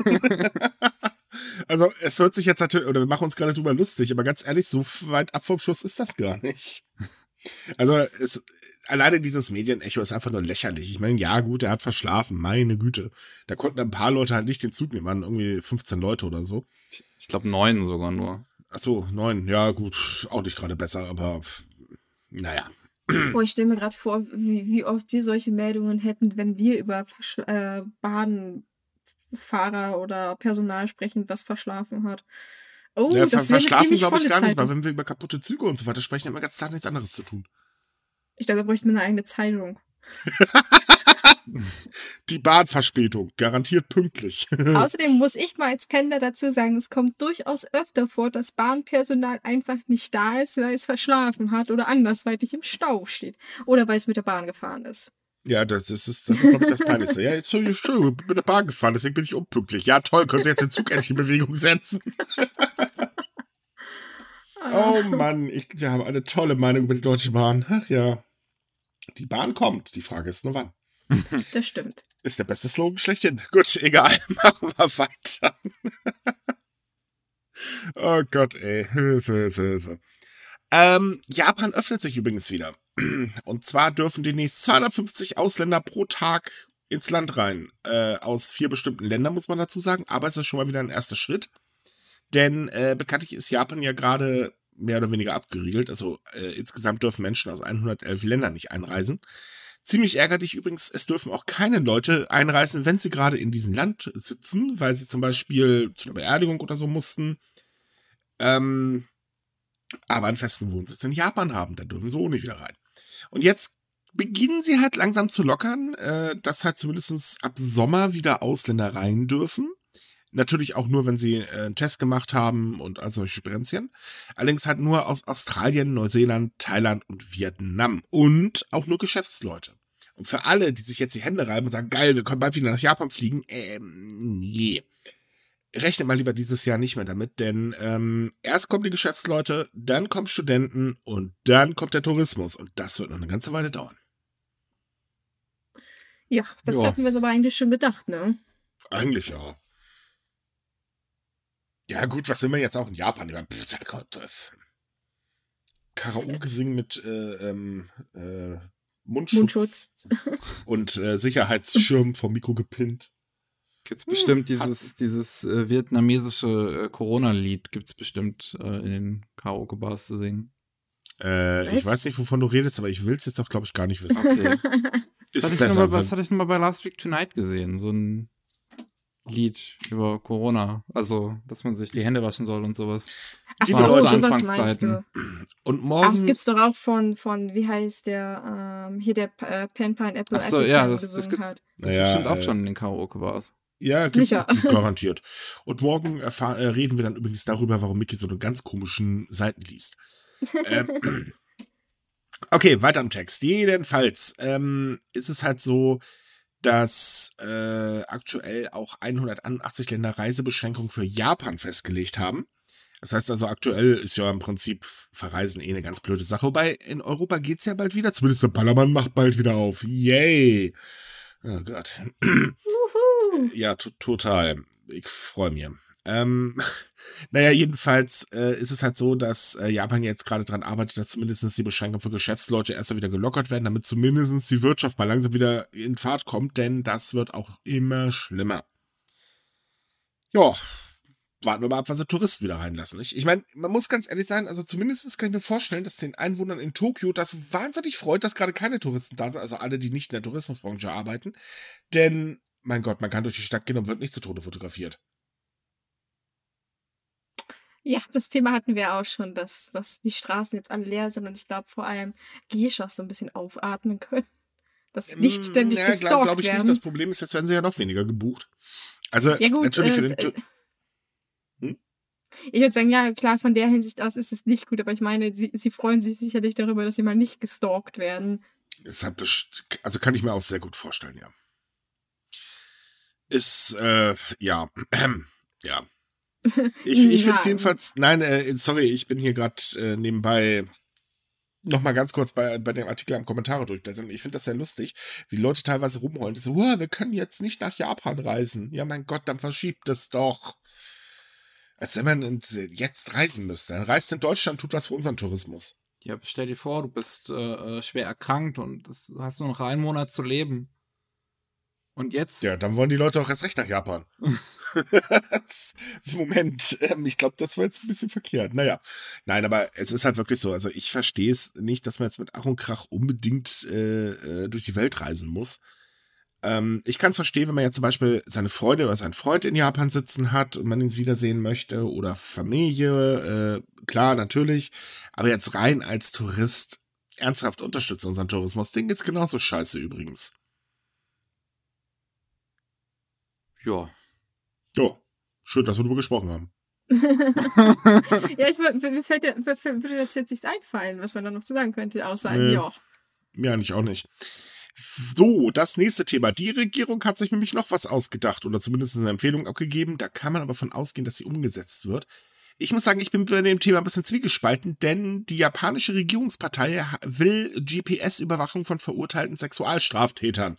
S3: Also, es hört sich jetzt natürlich, oder wir machen uns gerade drüber lustig, aber ganz ehrlich, so weit ab vom Schuss ist das gar nicht. Also, es, alleine dieses Medienecho ist einfach nur lächerlich. Ich meine, ja, gut, er hat verschlafen, meine Güte. Da konnten ein paar Leute halt nicht den Zug nehmen, waren irgendwie fünfzehn Leute oder so.
S2: Ich glaube neun sogar nur.
S3: Ach so, neun, ja, gut, auch nicht gerade besser, aber pff, naja.
S1: Boah, ich stelle mir gerade vor, wie, wie oft wir solche Meldungen hätten, wenn wir über Verschla äh, Bahnfahrer oder Personal sprechen, das verschlafen hat. Oh,
S3: Ja,
S1: das
S3: ver
S1: wäre eine
S3: verschlafen
S1: ziemlich
S3: glaube ich
S1: volle
S3: gar nicht,
S1: Zeitung.
S3: weil wenn wir über kaputte Züge und so weiter sprechen, haben wir ganz Tag nichts anderes zu tun.
S1: Ich glaube, da bräuchten wir eine eigene Zeitung.
S3: Die Bahnverspätung, garantiert pünktlich.
S1: Außerdem muss ich mal als Pendler dazu sagen, es kommt durchaus öfter vor, dass Bahnpersonal einfach nicht da ist, weil es verschlafen hat oder andersweitig im Stau steht. Oder weil es mit der Bahn gefahren ist.
S3: Ja, das ist, das ist glaube ich, das Peinlichste. Ja, jetzt schön, schön, ich bin mit der Bahn gefahren, deswegen bin ich unpünktlich. Ja, toll, können Sie jetzt den Zug endlich in Bewegung setzen? Oh Mann, ich, wir haben eine tolle Meinung über die Deutsche Bahn. Ach ja. Die Bahn kommt, die Frage ist nur wann.
S1: Das stimmt.
S3: Ist der beste Slogan schlechthin. Gut, egal, machen wir weiter. Oh Gott, ey, Hilfe, Hilfe, Hilfe. Ähm, Japan öffnet sich übrigens wieder. Und zwar dürfen demnächst zweihundertfünfzig Ausländer pro Tag ins Land rein. Äh, aus vier bestimmten Ländern, muss man dazu sagen. Aber es ist schon mal wieder ein erster Schritt. Denn äh, bekanntlich ist Japan ja gerade mehr oder weniger abgeriegelt. Also äh, insgesamt dürfen Menschen aus hundertelf Ländern nicht einreisen. Ziemlich ärgerlich übrigens, es dürfen auch keine Leute einreisen, wenn sie gerade in diesem Land sitzen, weil sie zum Beispiel zu einer Beerdigung oder so mussten. Ähm, aber einen festen Wohnsitz in Japan haben, da dürfen sie auch nicht wieder rein. Und jetzt beginnen sie halt langsam zu lockern, äh, dass halt zumindest ab Sommer wieder Ausländer rein dürfen. Natürlich auch nur, wenn sie äh, einen Test gemacht haben und all solche Sperenzchen. Allerdings halt nur aus Australien, Neuseeland, Thailand und Vietnam. Und auch nur Geschäftsleute. Und für alle, die sich jetzt die Hände reiben und sagen, geil, wir können bald wieder nach Japan fliegen, ähm, nee. Rechnet mal lieber dieses Jahr nicht mehr damit, denn ähm, erst kommen die Geschäftsleute, dann kommen Studenten und dann kommt der Tourismus. Und das wird noch eine ganze Weile dauern.
S1: Ja, das
S2: Ja.
S1: hatten wir uns aber eigentlich schon gedacht, ne?
S3: Eigentlich ja. Ja gut, was will man jetzt auch in Japan? Pff, Gott, Karaoke singen mit äh, ähm, äh, Mundschutz,
S1: Mundschutz.
S3: und äh, Sicherheitsschirm vom Mikro gepinnt.
S2: Gibt's bestimmt dieses, dieses äh, vietnamesische äh, Corona-Lied, gibt's bestimmt äh, in den Karaoke-Bars zu singen.
S3: Äh, ich
S1: Was?
S3: weiß nicht, wovon du redest, aber ich will es jetzt auch, glaube ich, gar nicht wissen.
S2: Okay.
S3: Ist
S2: Was hatte ich
S3: besser.
S2: noch mal, was hatte ich noch mal bei Last Week Tonight gesehen? So ein Lied über Corona. Also, dass man sich die Hände waschen soll und sowas.
S1: Ach
S3: Die
S1: so,
S2: War noch zu
S3: Bedeutung.
S1: sowas meinst
S2: Anfangszeiten.
S1: du.
S3: Und
S1: Ach, es
S3: morgen,
S1: gibt's doch auch von, von, wie heißt der, ähm, hier der äh, Pen Pineapple
S2: Ach so,
S1: Epic
S2: ja,
S1: Pen
S2: das, das
S1: gesungen
S2: gibt's
S1: hat.
S2: das ist bestimmt
S3: naja,
S2: auch
S3: äh,
S2: schon in den Karaoke-Bars.
S3: ja, g-
S1: Sicher.
S3: g- garantiert. Und morgen erfahr äh, reden wir dann übrigens darüber, warum Mickey so eine ganz komischen Seiten liest. Ähm, okay, weiter im Text. Jedenfalls ähm, ist es halt so, dass äh, aktuell auch hunderteinundachtzig Länder Reisebeschränkungen für Japan festgelegt haben. Das heißt also, aktuell ist ja im Prinzip Verreisen eh eine ganz blöde Sache. Wobei in Europa geht's ja bald wieder. Zumindest der Ballermann macht bald wieder auf. Yay! Oh Gott.
S1: Wuhu.
S3: Ja, to total. Ich freue mich. Ähm, naja, jedenfalls äh, ist es halt so, dass äh, Japan jetzt gerade dran arbeitet, dass zumindest die Beschränkungen für Geschäftsleute erst wieder gelockert werden, damit zumindest die Wirtschaft mal langsam wieder in Fahrt kommt, denn das wird auch immer schlimmer. Ja, warten wir mal ab, was die Touristen wieder reinlassen. Ich, ich meine, man muss ganz ehrlich sein, also zumindest kann ich mir vorstellen, dass den Einwohnern in Tokio das wahnsinnig freut, dass gerade keine Touristen da sind, also alle, die nicht in der Tourismusbranche arbeiten. Denn, mein Gott, man kann durch die Stadt gehen und wird nicht zu Tode fotografiert.
S1: Ja, das Thema hatten wir auch schon, dass, dass die Straßen jetzt alle leer sind und ich glaube vor allem Geishas so ein bisschen aufatmen können. Dass nicht
S3: Ähm,
S1: ständig
S3: ja, glaube glaub
S1: gestalkt
S3: ich nicht.
S1: werden.
S3: Das Problem ist, jetzt werden sie ja noch weniger gebucht. Also,
S1: Ja gut,
S3: natürlich für
S1: äh,
S3: den...
S1: äh,
S3: Tu- Hm?
S1: ich würde sagen, ja klar, von der Hinsicht aus ist es nicht gut, aber ich meine, sie, sie freuen sich sicherlich darüber, dass sie mal nicht gestalkt werden.
S3: Es hat best- also kann ich mir auch sehr gut vorstellen, ja. Ist, äh, ja, ja. Ich, ich finde es
S1: Ja,
S3: jedenfalls, nein, äh, sorry, ich bin hier gerade äh, nebenbei noch mal ganz kurz bei, bei dem Artikel am Kommentare durchblättern. Ich finde das sehr lustig, wie Leute teilweise rumheulen. So, "Wow, wir können jetzt nicht nach Japan reisen. Ja, mein Gott, dann verschiebt es doch. Als wenn man jetzt reisen müsste. Dann reist in Deutschland, tut was für unseren Tourismus.
S2: Ja, stell dir vor, du bist äh, schwer erkrankt und das, hast nur noch einen Monat zu leben. Und jetzt?
S3: Ja, dann wollen die Leute auch erst recht nach Japan. Moment, ähm, ich glaube, das war jetzt ein bisschen verkehrt. Naja, nein, aber es ist halt wirklich so. Also ich verstehe es nicht, dass man jetzt mit Ach und Krach unbedingt äh, äh, durch die Welt reisen muss. Ähm, ich kann es verstehen, wenn man jetzt zum Beispiel seine Freundin oder seinen Freund in Japan sitzen hat und man ihn wiedersehen möchte oder Familie, äh, klar, natürlich. Aber jetzt rein als Tourist ernsthaft unterstützen unseren Tourismus. Den geht's genauso scheiße übrigens.
S2: Ja.
S3: Jo, schön, dass wir darüber gesprochen haben.
S1: ja, ich wür- mir fällt dir- wür- wür- würde dazu jetzt nichts einfallen, was man da noch zu sagen könnte, außer ein
S3: Nee.
S1: Ja.
S3: Mir eigentlich auch nicht. So, das nächste Thema. Die Regierung hat sich nämlich noch was ausgedacht oder zumindest eine Empfehlung abgegeben. Da kann man aber von ausgehen, dass sie umgesetzt wird. Ich muss sagen, ich bin bei dem Thema ein bisschen zwiegespalten, denn die japanische Regierungspartei ha- will G P S-Überwachung von verurteilten Sexualstraftätern.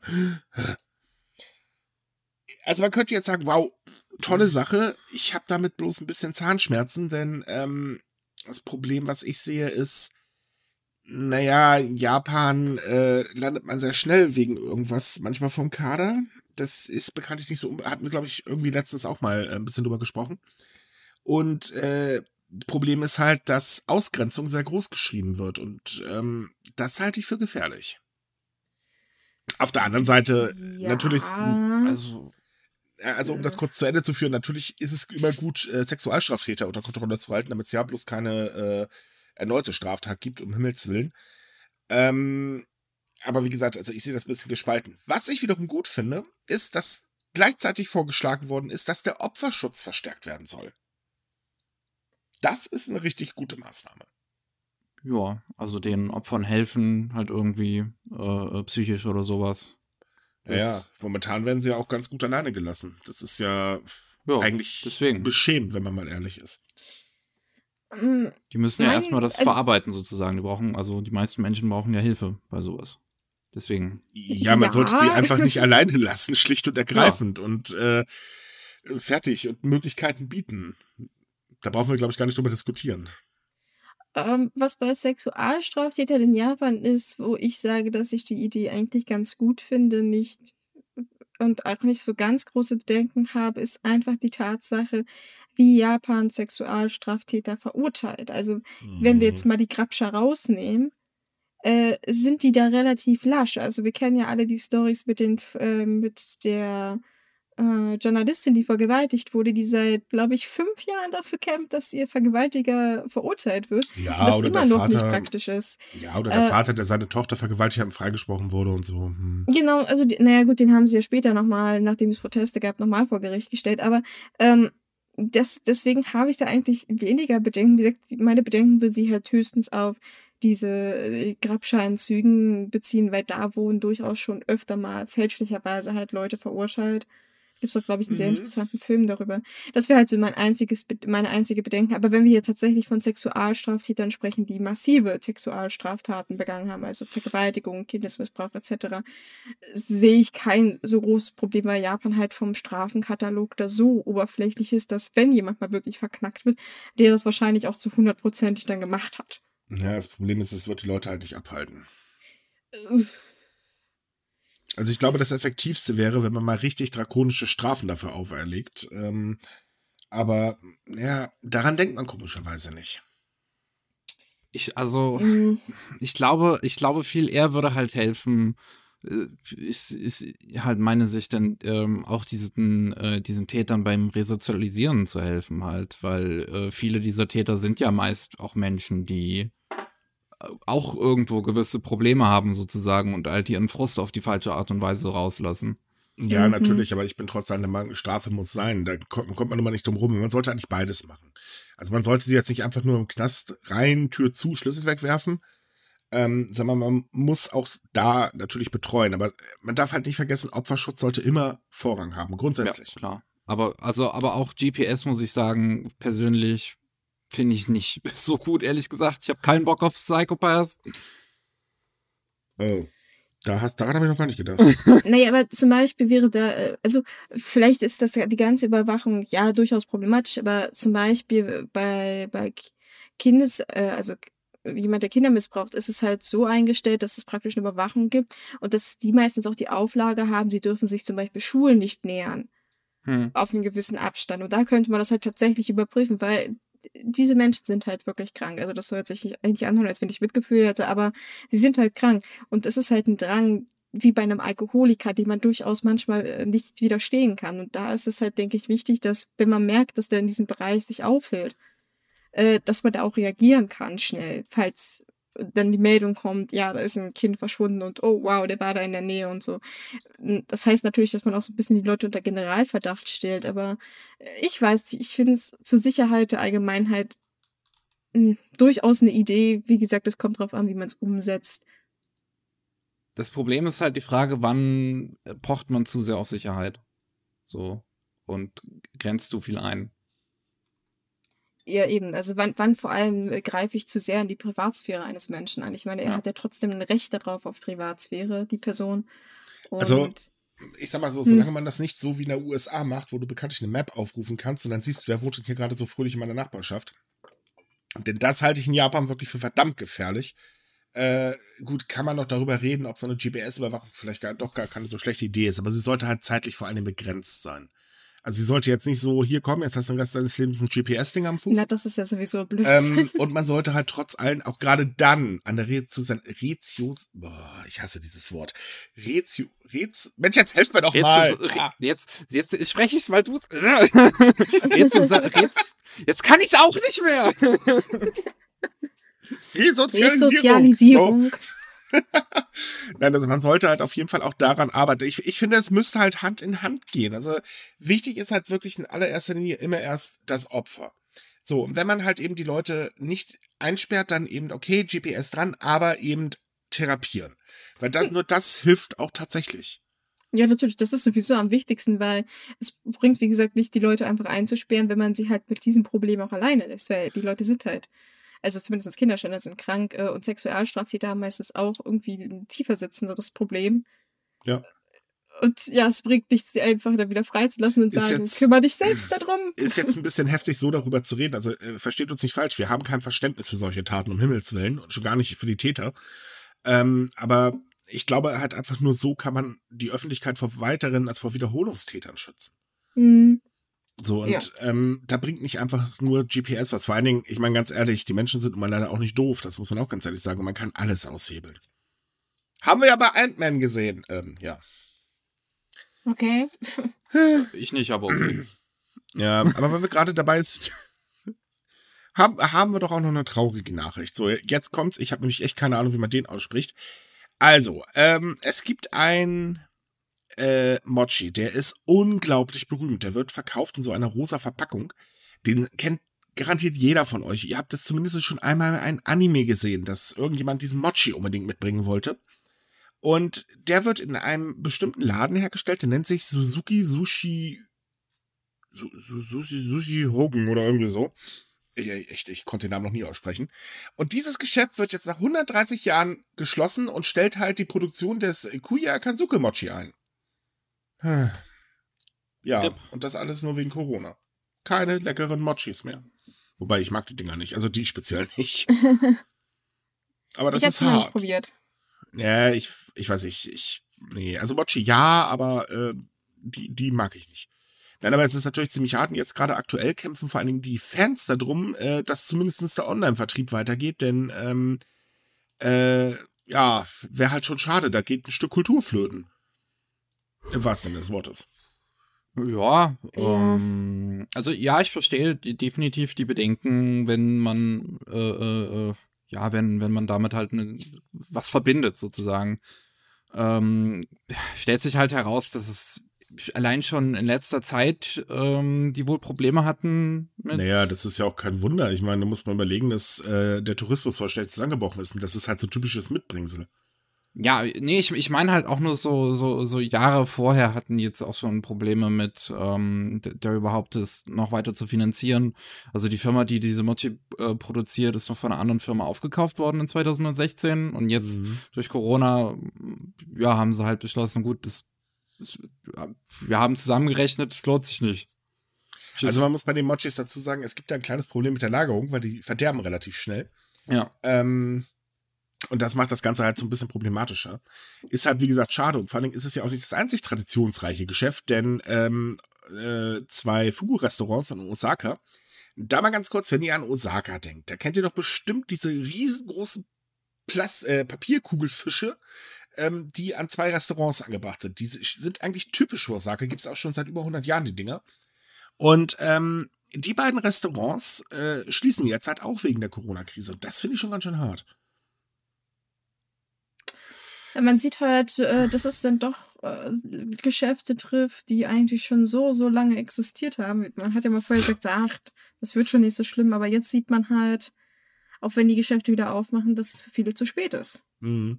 S3: Also man könnte jetzt sagen, wow, tolle Sache. Ich habe damit bloß ein bisschen Zahnschmerzen, denn ähm, das Problem, was ich sehe, ist, naja, in Japan äh, landet man sehr schnell wegen irgendwas manchmal vom Kader. Das ist bekanntlich nicht so, un- hatten wir, glaube ich, irgendwie letztens auch mal äh, ein bisschen drüber gesprochen. Und äh, Problem ist halt, dass Ausgrenzung sehr groß geschrieben wird und ähm, das halte ich für gefährlich. Auf der anderen Seite
S1: Ja.
S3: natürlich,
S2: Also,
S3: äh, also um das kurz zu Ende zu führen, natürlich ist es immer gut, äh, Sexualstraftäter unter Kontrolle zu halten, damit es ja bloß keine äh, erneute Straftat gibt, um Himmels Willen. Ähm, aber wie gesagt, also ich sehe das ein bisschen gespalten. Was ich wiederum gut finde, ist, dass gleichzeitig vorgeschlagen worden ist, dass der Opferschutz verstärkt werden soll. Das ist eine richtig gute Maßnahme.
S2: ja, also den Opfern helfen halt irgendwie äh, psychisch oder sowas. Das-
S3: Ja, momentan werden sie ja auch ganz gut alleine gelassen. Das ist ja,
S2: Ja,
S3: eigentlich
S2: deswegen.
S3: beschämend, wenn man mal ehrlich ist.
S1: Mm,
S2: Die müssen ja
S1: Nein,
S2: erstmal das
S1: also-
S2: verarbeiten sozusagen. Die brauchen, also die meisten Menschen brauchen ja Hilfe bei sowas. Deswegen.
S3: Ja, man
S1: Ja.
S3: sollte sie einfach nicht alleine lassen, schlicht und ergreifend. Und äh, fertig und Möglichkeiten bieten. Da brauchen wir, glaube ich, gar nicht drüber diskutieren.
S1: Ähm, was bei Sexualstraftätern in Japan ist, wo ich sage, dass ich die Idee eigentlich ganz gut finde, nicht und auch nicht so ganz große Bedenken habe, ist einfach die Tatsache, wie Japan Sexualstraftäter verurteilt. Also, wenn wir jetzt mal die Grabscher rausnehmen, äh, sind die da relativ lasch. Also, wir kennen ja alle die Storys mit den, F- äh, mit der äh, Journalistin, die vergewaltigt wurde, die seit, glaube ich, fünf Jahren dafür kämpft, dass ihr Vergewaltiger verurteilt wird.
S3: Ja,
S1: und das
S3: oder
S1: immer
S3: der
S1: noch
S3: Vater,
S1: nicht praktisch ist.
S3: Ja, oder der
S1: Äh,
S3: Vater, der seine Tochter vergewaltigt hat und freigesprochen wurde und so. Hm.
S1: Genau, also, die, naja gut, den haben sie ja später nochmal, nachdem es Proteste gab, nochmal vor Gericht gestellt. Aber ähm, das, deswegen habe ich da eigentlich weniger Bedenken. Wie gesagt, meine Bedenken will sie halt höchstens auf diese äh, Grabscheinzügen beziehen, weil da wurden durchaus schon öfter mal fälschlicherweise halt Leute verurteilt. Gibt es doch, glaube ich, einen sehr
S3: Mhm.
S1: interessanten Film darüber. Das wäre halt so mein einziges, Be- meine einzige Bedenken. Aber wenn wir hier tatsächlich von Sexualstraftätern sprechen, die massive Sexualstraftaten begangen haben, also Vergewaltigung, Kindesmissbrauch et cetera, sehe ich kein so großes Problem, weil Japan halt vom Strafenkatalog da so oberflächlich ist, dass wenn jemand mal wirklich verknackt wird, der das wahrscheinlich auch zu hundertprozentig dann gemacht hat.
S3: Ja, das Problem ist, es wird die Leute halt nicht abhalten.
S1: Uff.
S3: Also ich glaube, das Effektivste wäre, wenn man mal richtig drakonische Strafen dafür auferlegt. Ähm, aber ja, daran denkt man komischerweise nicht.
S2: Ich, also,
S1: Mm.
S2: ich glaube, ich glaube, viel eher würde halt helfen, äh, ist, ist halt meine Sicht, dann ähm, auch diesen, äh, diesen Tätern beim Resozialisieren zu helfen halt, weil äh, viele dieser Täter sind ja meist auch Menschen, die äh, auch irgendwo gewisse Probleme haben sozusagen und halt ihren Frust auf die falsche Art und Weise rauslassen.
S3: Ja,
S1: Mhm.
S3: natürlich, aber ich bin trotzdem der Meinung, Strafe muss sein. Da kommt, kommt man nun mal nicht drum rum. Man sollte eigentlich beides machen. Also man sollte sie jetzt nicht einfach nur im Knast rein, Tür zu, Schlüssel wegwerfen. Ähm, sondern man muss auch da natürlich betreuen. Aber man darf halt nicht vergessen, Opferschutz sollte immer Vorrang haben, grundsätzlich.
S2: Ja, klar. Aber, also, aber auch G P S, muss ich sagen, persönlich finde ich nicht so gut, ehrlich gesagt. Ich habe keinen Bock auf Psychopaths.
S3: Oh. Da hast, daran habe ich noch gar nicht gedacht.
S1: Naja, aber zum Beispiel wäre da, äh, also vielleicht ist das ja die ganze Überwachung ja durchaus problematisch, aber zum Beispiel bei, bei K- Kindes, äh, also k- jemand, der Kinder missbraucht, ist es halt so eingestellt, dass es praktisch eine Überwachung gibt und dass die meistens auch die Auflage haben, sie dürfen sich zum Beispiel Schulen nicht nähern
S2: Hm.
S1: auf einen gewissen Abstand. Und da könnte man das halt tatsächlich überprüfen, weil diese Menschen sind halt wirklich krank. Also das soll jetzt sich nicht eigentlich anhören, als wenn ich Mitgefühl hätte, aber sie sind halt krank. Und es ist halt ein Drang, wie bei einem Alkoholiker, dem man durchaus manchmal äh, nicht widerstehen kann. Und da ist es halt, denke ich, wichtig, dass, wenn man merkt, dass der in diesem Bereich sich aufhält, äh, dass man da auch reagieren kann schnell, falls dann die Meldung kommt, ja, da ist ein Kind verschwunden und oh wow, der war da in der Nähe und so. Das heißt natürlich, dass man auch so ein bisschen die Leute unter Generalverdacht stellt, aber ich weiß nicht, ich finde es zur Sicherheit der Allgemeinheit mh, durchaus eine Idee. Wie gesagt, es kommt drauf an, wie man es umsetzt.
S2: Das Problem ist halt die Frage, wann pocht man zu sehr auf Sicherheit? So. Und grenzt zu viel ein.
S1: Ja, eben. Also wann, wann vor allem äh, greife ich zu sehr in die Privatsphäre eines Menschen ein? Ich meine, er
S2: Ja.
S1: hat ja trotzdem ein Recht darauf auf Privatsphäre, die Person. Und
S3: Also, ich sag mal so, solange man das nicht so wie in der U S A macht, wo du bekanntlich eine Map aufrufen kannst und dann siehst du, wer wohnt denn hier gerade so fröhlich in meiner Nachbarschaft. Denn das halte ich in Japan wirklich für verdammt gefährlich. Äh, gut, kann man noch darüber reden, ob so eine G P S-Überwachung vielleicht gar, doch gar keine so schlechte Idee ist, aber sie sollte halt zeitlich vor allem begrenzt sein. Also sie sollte jetzt nicht so, hier komm, jetzt hast du den Rest deines Lebens ein G P S-Ding am Fuß.
S1: na, das ist ja sowieso Blödsinn.
S3: Ähm, und man sollte halt trotz allem, auch gerade dann, an der Rezio, Rezios, boah, ich hasse dieses Wort. Rezio, Rez, Mensch, jetzt helft mir doch
S2: Jetzt,
S3: mal.
S2: re-
S3: Ah,
S2: jetzt, jetzt spreche ich, weil du jetzt, jetzt, jetzt kann ich es auch nicht mehr.
S3: Resozialisierung.
S1: Resozialisierung.
S3: So. Nein, also man sollte halt auf jeden Fall auch daran arbeiten. Ich, ich finde, es müsste halt Hand in Hand gehen. Also wichtig ist halt wirklich in allererster Linie immer erst das Opfer. So, und wenn man halt eben die Leute nicht einsperrt, dann eben, okay, G P S dran, aber eben therapieren. Weil das, nur das hilft auch tatsächlich.
S1: Ja, natürlich, das ist sowieso am wichtigsten, weil es bringt, wie gesagt, nicht, die Leute einfach einzusperren, wenn man sie halt mit diesem Problem auch alleine lässt, weil die Leute sind halt, also zumindest Kinderschänder sind krank äh, und Sexualstraftäter haben meistens auch irgendwie ein tiefer sitzenderes Problem.
S3: Ja.
S1: Und ja, es bringt nichts, sie einfach dann wieder freizulassen und
S3: Ist
S1: sagen,
S3: jetzt-
S1: kümmere dich selbst darum.
S3: Ist jetzt ein bisschen heftig, so darüber zu reden. Also äh, versteht uns nicht falsch, wir haben kein Verständnis für solche Taten, um Himmels Willen, und schon gar nicht für die Täter. Ähm, aber ich glaube halt einfach nur so kann man die Öffentlichkeit vor weiteren, als vor Wiederholungstätern schützen.
S1: Hm.
S3: So, und
S1: Ja.
S3: ähm, da bringt nicht einfach nur G P S was. Vor allen Dingen, ich meine ganz ehrlich, die Menschen sind immer leider auch nicht doof, das muss man auch ganz ehrlich sagen. Und man kann alles aushebeln. Haben wir ja bei Ant-Man gesehen. Ähm, ja.
S1: Okay.
S2: Ich nicht, aber okay.
S3: Ja, aber wenn wir gerade dabei sind, haben, haben wir doch auch noch eine traurige Nachricht. So, jetzt kommt's. Ich habe nämlich echt keine Ahnung, wie man den ausspricht. Also, ähm, es gibt ein äh, Mochi, der ist unglaublich berühmt. Der wird verkauft in so einer rosa Verpackung. Den kennt garantiert jeder von euch. Ihr habt das zumindest schon einmal ein Anime gesehen, dass irgendjemand diesen Mochi unbedingt mitbringen wollte. Und der wird in einem bestimmten Laden hergestellt, der nennt sich Suzuki Sushi Su- Su- Sushi, Sushi Hogan oder irgendwie so. Ich, echt, ich konnte den Namen noch nie aussprechen. Und dieses Geschäft wird jetzt nach hundertdreißig Jahren geschlossen und stellt halt die Produktion des Kuya Kansuke Mochi ein. Ja,
S2: Yep.
S3: und das alles nur wegen Corona. Keine leckeren Mochis mehr. Wobei, ich mag die Dinger nicht. Also die speziell nicht. Aber das
S1: ich
S3: ist
S1: hab's noch nicht
S3: hart.
S1: probiert.
S3: Ja, ich, ich weiß nicht. Ich, nee, also Mochi ja, aber äh, die, die mag ich nicht. Nein, aber es ist natürlich ziemlich hart. Und jetzt gerade aktuell kämpfen vor allen Dingen die Fans darum, äh, dass zumindest der Online-Vertrieb weitergeht. Denn, ähm, äh, ja, wäre halt schon schade. Da geht ein Stück Kultur flöten. Im wahrsten Sinne des Wortes.
S2: Ja,
S1: Ja.
S2: ähm, also ja, ich verstehe die, definitiv die Bedenken, wenn man, äh, äh, äh, ja, wenn, wenn man damit halt ne, was verbindet, sozusagen. Ähm, stellt sich halt heraus, dass es allein schon in letzter Zeit ähm, die wohl Probleme hatten mit.
S3: Naja, das ist ja auch kein Wunder. Ich meine, da muss man überlegen, dass äh, der Tourismus vollständig zusammengebrochen ist. Und das ist halt so typisches Mitbringsel.
S2: Ja, nee, ich, ich meine halt auch nur so, so, so Jahre vorher hatten die jetzt auch schon Probleme mit, ähm, der, der überhaupt das noch weiter zu finanzieren. Also die Firma, die diese Mochi äh, produziert, ist noch von einer anderen Firma aufgekauft worden in zwanzig sechzehn und jetzt
S3: Mhm.
S2: durch Corona, ja, haben sie halt beschlossen, gut, das, das wir haben zusammengerechnet, das lohnt sich nicht. Tschüss.
S3: Also man muss bei den Mochis dazu sagen, es gibt da ein kleines Problem mit der Lagerung, weil die verderben relativ schnell.
S2: Ja.
S3: Ähm, und das macht das Ganze halt so ein bisschen problematischer. Ist halt, wie gesagt, schade. Und vor allem ist es ja auch nicht das einzig traditionsreiche Geschäft, denn ähm, äh, zwei Fugu-Restaurants in Osaka, da mal ganz kurz, wenn ihr an Osaka denkt, da kennt ihr doch bestimmt diese riesengroßen Plas äh, Papierkugelfische, ähm, die an zwei Restaurants angebracht sind. Die sind eigentlich typisch für Osaka, gibt es auch schon seit über hundert Jahren, die Dinger. Und ähm, die beiden Restaurants äh, schließen jetzt halt auch wegen der Corona-Krise. Und das finde ich schon ganz schön hart.
S1: Man sieht halt, äh, dass es dann doch äh, Geschäfte trifft, die eigentlich schon so, so lange existiert haben. Man hat ja mal vorher gesagt, ach, das wird schon nicht so schlimm, aber jetzt sieht man halt, auch wenn die Geschäfte wieder aufmachen, dass es für viele zu spät ist.
S3: Mhm.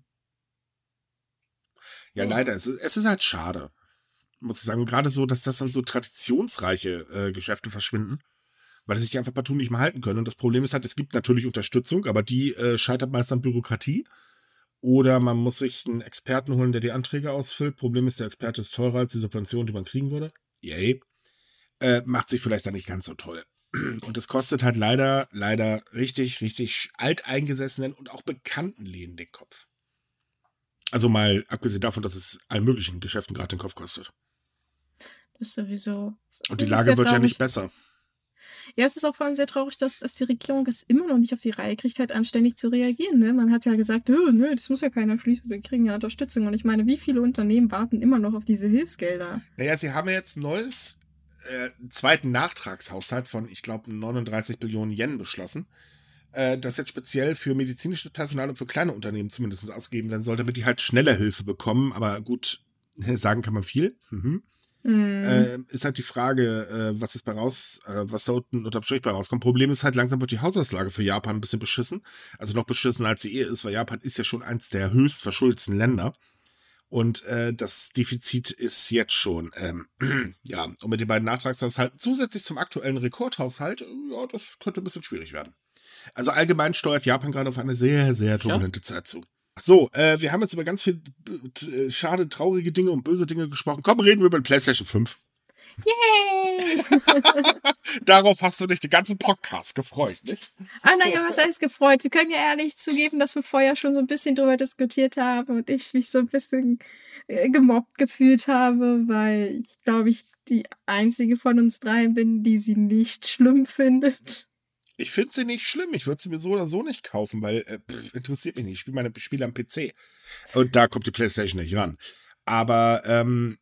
S3: Ja,
S1: Ja.
S3: leider. Es ist, es ist halt schade. Muss ich sagen. Gerade so, dass das dann so traditionsreiche äh, Geschäfte verschwinden, weil sie sich einfach partout nicht mehr halten können. Und das Problem ist halt, es gibt natürlich Unterstützung, aber die äh, scheitert meist an Bürokratie. Oder man muss sich einen Experten holen, der die Anträge ausfüllt. Problem ist, der Experte ist teurer als die Subvention, die man kriegen würde. Yay. Äh, macht sich vielleicht dann nicht ganz so toll. Und es kostet halt leider, leider richtig, richtig alteingesessenen und auch bekannten Läden den Kopf. Also mal abgesehen davon, dass es allen möglichen Geschäften gerade den Kopf kostet.
S1: Das ist sowieso.
S3: Und die
S1: das ist
S3: Lage
S1: sehr
S3: wird ja nicht
S1: traurig.
S3: besser.
S1: Ja, es ist auch vor allem sehr traurig, dass, dass die Regierung es immer noch nicht auf die Reihe kriegt, halt anständig zu reagieren. Ne? Man hat ja gesagt, oh, nö, das muss ja keiner schließen, wir kriegen ja Unterstützung. Und ich meine, wie viele Unternehmen warten immer noch auf diese Hilfsgelder?
S3: Naja, sie haben ja jetzt ein neues, äh, zweiten Nachtragshaushalt von, ich glaube, neununddreißig Billionen Yen beschlossen, äh, das jetzt speziell für medizinisches Personal und für kleine Unternehmen zumindest ausgegeben werden soll, damit die halt schneller Hilfe bekommen. Aber gut, sagen kann man viel. Mhm.
S1: Hm.
S3: Äh, ist halt die Frage, äh, was ist bei raus, äh, was da unten unterm Strich bei rauskommt. Problem ist halt, langsam wird die Haushaltslage für Japan ein bisschen beschissen. Also noch beschissener als sie eh ist, weil Japan ist ja schon eins der höchst verschuldeten Länder. Und äh, das Defizit ist jetzt schon, ähm, ja, und mit den beiden Nachtragshaushalten zusätzlich zum aktuellen Rekordhaushalt, ja, das könnte ein bisschen schwierig werden. Also allgemein steuert Japan gerade auf eine sehr, sehr turbulente ja. Zeit zu. So, äh, wir haben jetzt über ganz viel äh, schade, traurige Dinge und böse Dinge gesprochen. Komm, reden wir über den PlayStation fünf.
S1: Yay!
S3: Darauf hast du dich den ganzen Podcast gefreut, nicht?
S1: Ah, naja, was heißt gefreut? Wir können ja ehrlich zugeben, dass wir vorher schon so ein bisschen drüber diskutiert haben und ich mich so ein bisschen äh, gemobbt gefühlt habe, weil ich glaube, ich die einzige von uns dreien bin, die sie nicht schlimm findet.
S3: Ich finde sie nicht schlimm. Ich würde sie mir so oder so nicht kaufen, weil äh, pff, interessiert mich nicht. Ich spiele meine Spiele am P C. Und da kommt die PlayStation nicht ran. Aber ähm,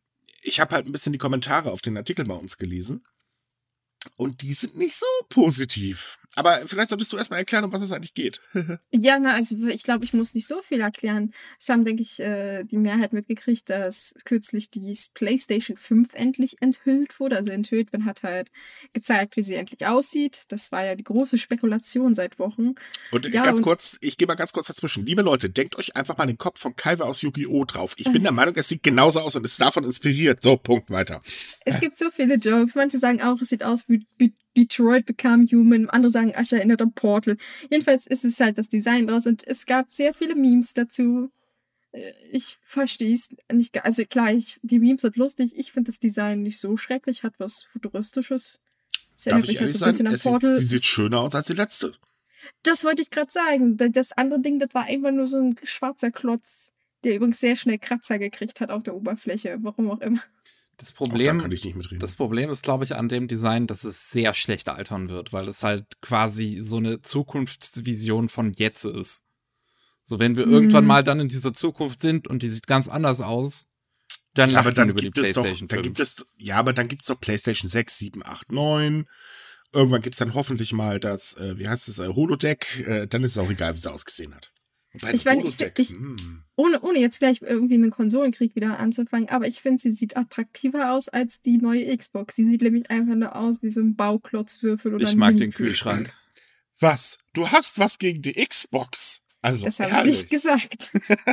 S3: ich habe halt ein bisschen die Kommentare auf den Artikel bei uns gelesen. Und die sind nicht so positiv. Aber vielleicht solltest du erstmal erklären, um was es eigentlich geht.
S1: Ja, na, also ich glaube, ich muss nicht so viel erklären. Es haben, denke ich, äh, die Mehrheit mitgekriegt, dass kürzlich die PlayStation fünf endlich enthüllt wurde. Also enthüllt, man hat halt gezeigt, wie sie endlich aussieht. Das war ja die große Spekulation seit Wochen.
S3: Und
S1: ja,
S3: ganz
S1: und
S3: kurz, ich gehe mal ganz kurz dazwischen. Liebe Leute, denkt euch einfach mal den Kopf von Kaiwe aus Yu-Gi-Oh! Drauf. Ich bin der Meinung, es sieht genauso aus und ist davon inspiriert. So, Punkt, weiter.
S1: Es gibt so viele Jokes. Manche sagen auch, es sieht aus wie, wie Detroit Become Human. Andere sagen, es erinnert an Portal. Jedenfalls ist es halt das Design draus und es gab sehr viele Memes dazu. Ich verstehe es nicht. Also klar, ich, die Memes sind lustig. Ich finde das Design nicht so schrecklich. Hat was Futuristisches. Es
S3: Darf
S1: erinnert
S3: ich
S1: mich halt
S3: ehrlich
S1: so ein bisschen
S3: sein?
S1: an
S3: Es sieht,
S1: Portal.
S3: sie sieht schöner aus als die letzte.
S1: Das wollte ich gerade sagen. Das andere Ding, das war einfach nur so ein schwarzer Klotz, der übrigens sehr schnell Kratzer gekriegt hat auf der Oberfläche. Warum auch immer.
S2: Das Problem,
S3: Auch da kann ich nicht mitreden.
S2: Das Problem ist, glaube ich, an dem Design, dass es sehr schlecht altern wird, weil es halt quasi so eine Zukunftsvision von jetzt ist. So, wenn wir mm. irgendwann mal dann in dieser Zukunft sind und die sieht ganz anders aus, dann
S3: ja, aber dann
S2: über
S3: gibt
S2: die
S3: es
S2: PlayStation
S3: doch, dann
S2: fünf.
S3: gibt es, ja, aber dann gibt es doch PlayStation sechs, sieben, acht, neun. Irgendwann gibt es dann hoffentlich mal das, äh, wie heißt es, äh, Holodeck. Äh, dann ist es auch egal, wie es ausgesehen hat.
S1: Ich meine, ich, ich, hm. ohne, ohne jetzt gleich irgendwie einen Konsolenkrieg wieder anzufangen, aber ich finde, sie sieht attraktiver aus als die neue Xbox. Sie sieht nämlich einfach nur aus wie so ein Bauklotzwürfel oder
S2: ich
S1: ein
S2: mag den Kühlschrank.
S3: Was? Du hast was gegen die Xbox? Also,
S1: das habe ich nicht gesagt.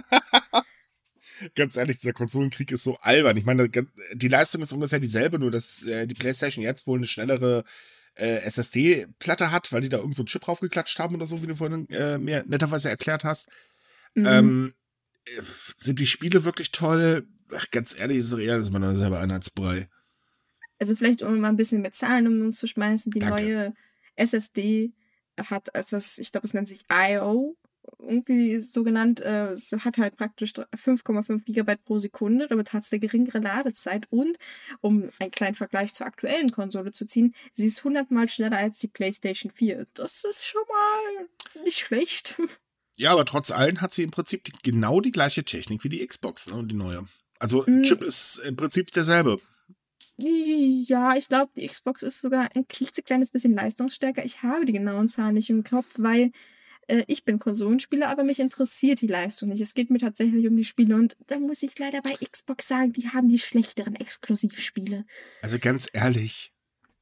S3: Ganz ehrlich, dieser Konsolenkrieg ist so albern. Ich meine, die Leistung ist ungefähr dieselbe, nur dass äh, die PlayStation jetzt wohl eine schnellere äh, S S D-Platte hat, weil die da irgend so einen Chip draufgeklatscht haben oder so, wie du vorhin äh, mir netterweise erklärt hast. Mhm. Ähm, sind die Spiele wirklich toll? Ach, ganz ehrlich, ist es eher, dass man da selber Einheitsbrei.
S1: Also vielleicht, um mal ein bisschen mit Zahlen um uns zu schmeißen, die
S3: Danke.
S1: neue S S D hat etwas, ich glaube, es nennt sich I O, irgendwie so genannt, äh, so hat halt praktisch fünf Komma fünf Gigabyte pro Sekunde, damit hat es eine geringere Ladezeit und, um einen kleinen Vergleich zur aktuellen Konsole zu ziehen, sie ist hundertmal schneller als die PlayStation vier. Das ist schon mal nicht schlecht.
S3: Ja, aber trotz allem hat sie im Prinzip die, genau die gleiche Technik wie die Xbox, ne, die neue. Also mm. Chip ist im Prinzip derselbe.
S1: Ja, ich glaube, die Xbox ist sogar ein klitzekleines bisschen leistungsstärker. Ich habe die genauen Zahlen nicht im Kopf, weil äh, ich bin Konsolenspieler, aber mich interessiert die Leistung nicht. Es geht mir tatsächlich um die Spiele und da muss ich leider bei Xbox sagen, die haben die schlechteren Exklusivspiele.
S3: Also ganz ehrlich.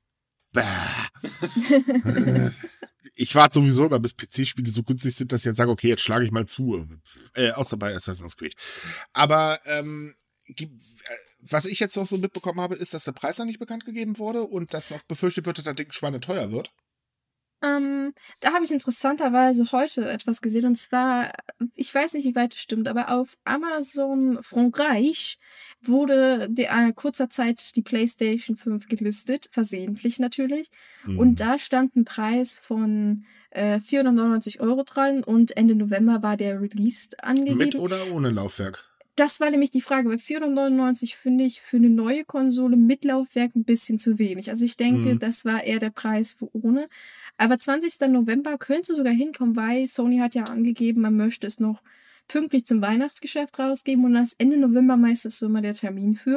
S3: Ich warte sowieso immer, bis P C-Spiele so günstig sind, dass ich jetzt sage, okay, jetzt schlage ich mal zu. Äh, außer bei Assassin's Creed. Aber ähm, was ich jetzt noch so mitbekommen habe, ist, dass der Preis noch nicht bekannt gegeben wurde und dass noch befürchtet wird, dass das Ding schweineteuer wird.
S1: Ähm, da habe ich interessanterweise heute etwas gesehen und zwar, ich weiß nicht, wie weit es stimmt, aber auf Amazon Frankreich wurde die, äh, kurzer Zeit die PlayStation fünf gelistet, versehentlich natürlich. Mhm. Und da stand ein Preis von äh, vierhundertneunundneunzig Euro dran und Ende November war der Release angegeben.
S3: Mit oder ohne Laufwerk?
S1: Das war nämlich die Frage, weil vierhundertneunundneunzig finde ich für eine neue Konsole mit Laufwerk ein bisschen zu wenig. Also ich denke, mhm. das war eher der Preis für ohne. Aber zwanzigsten November könnte sogar hinkommen, weil Sony hat ja angegeben, man möchte es noch pünktlich zum Weihnachtsgeschäft rausgeben und das Ende November meistens so immer der Termin für.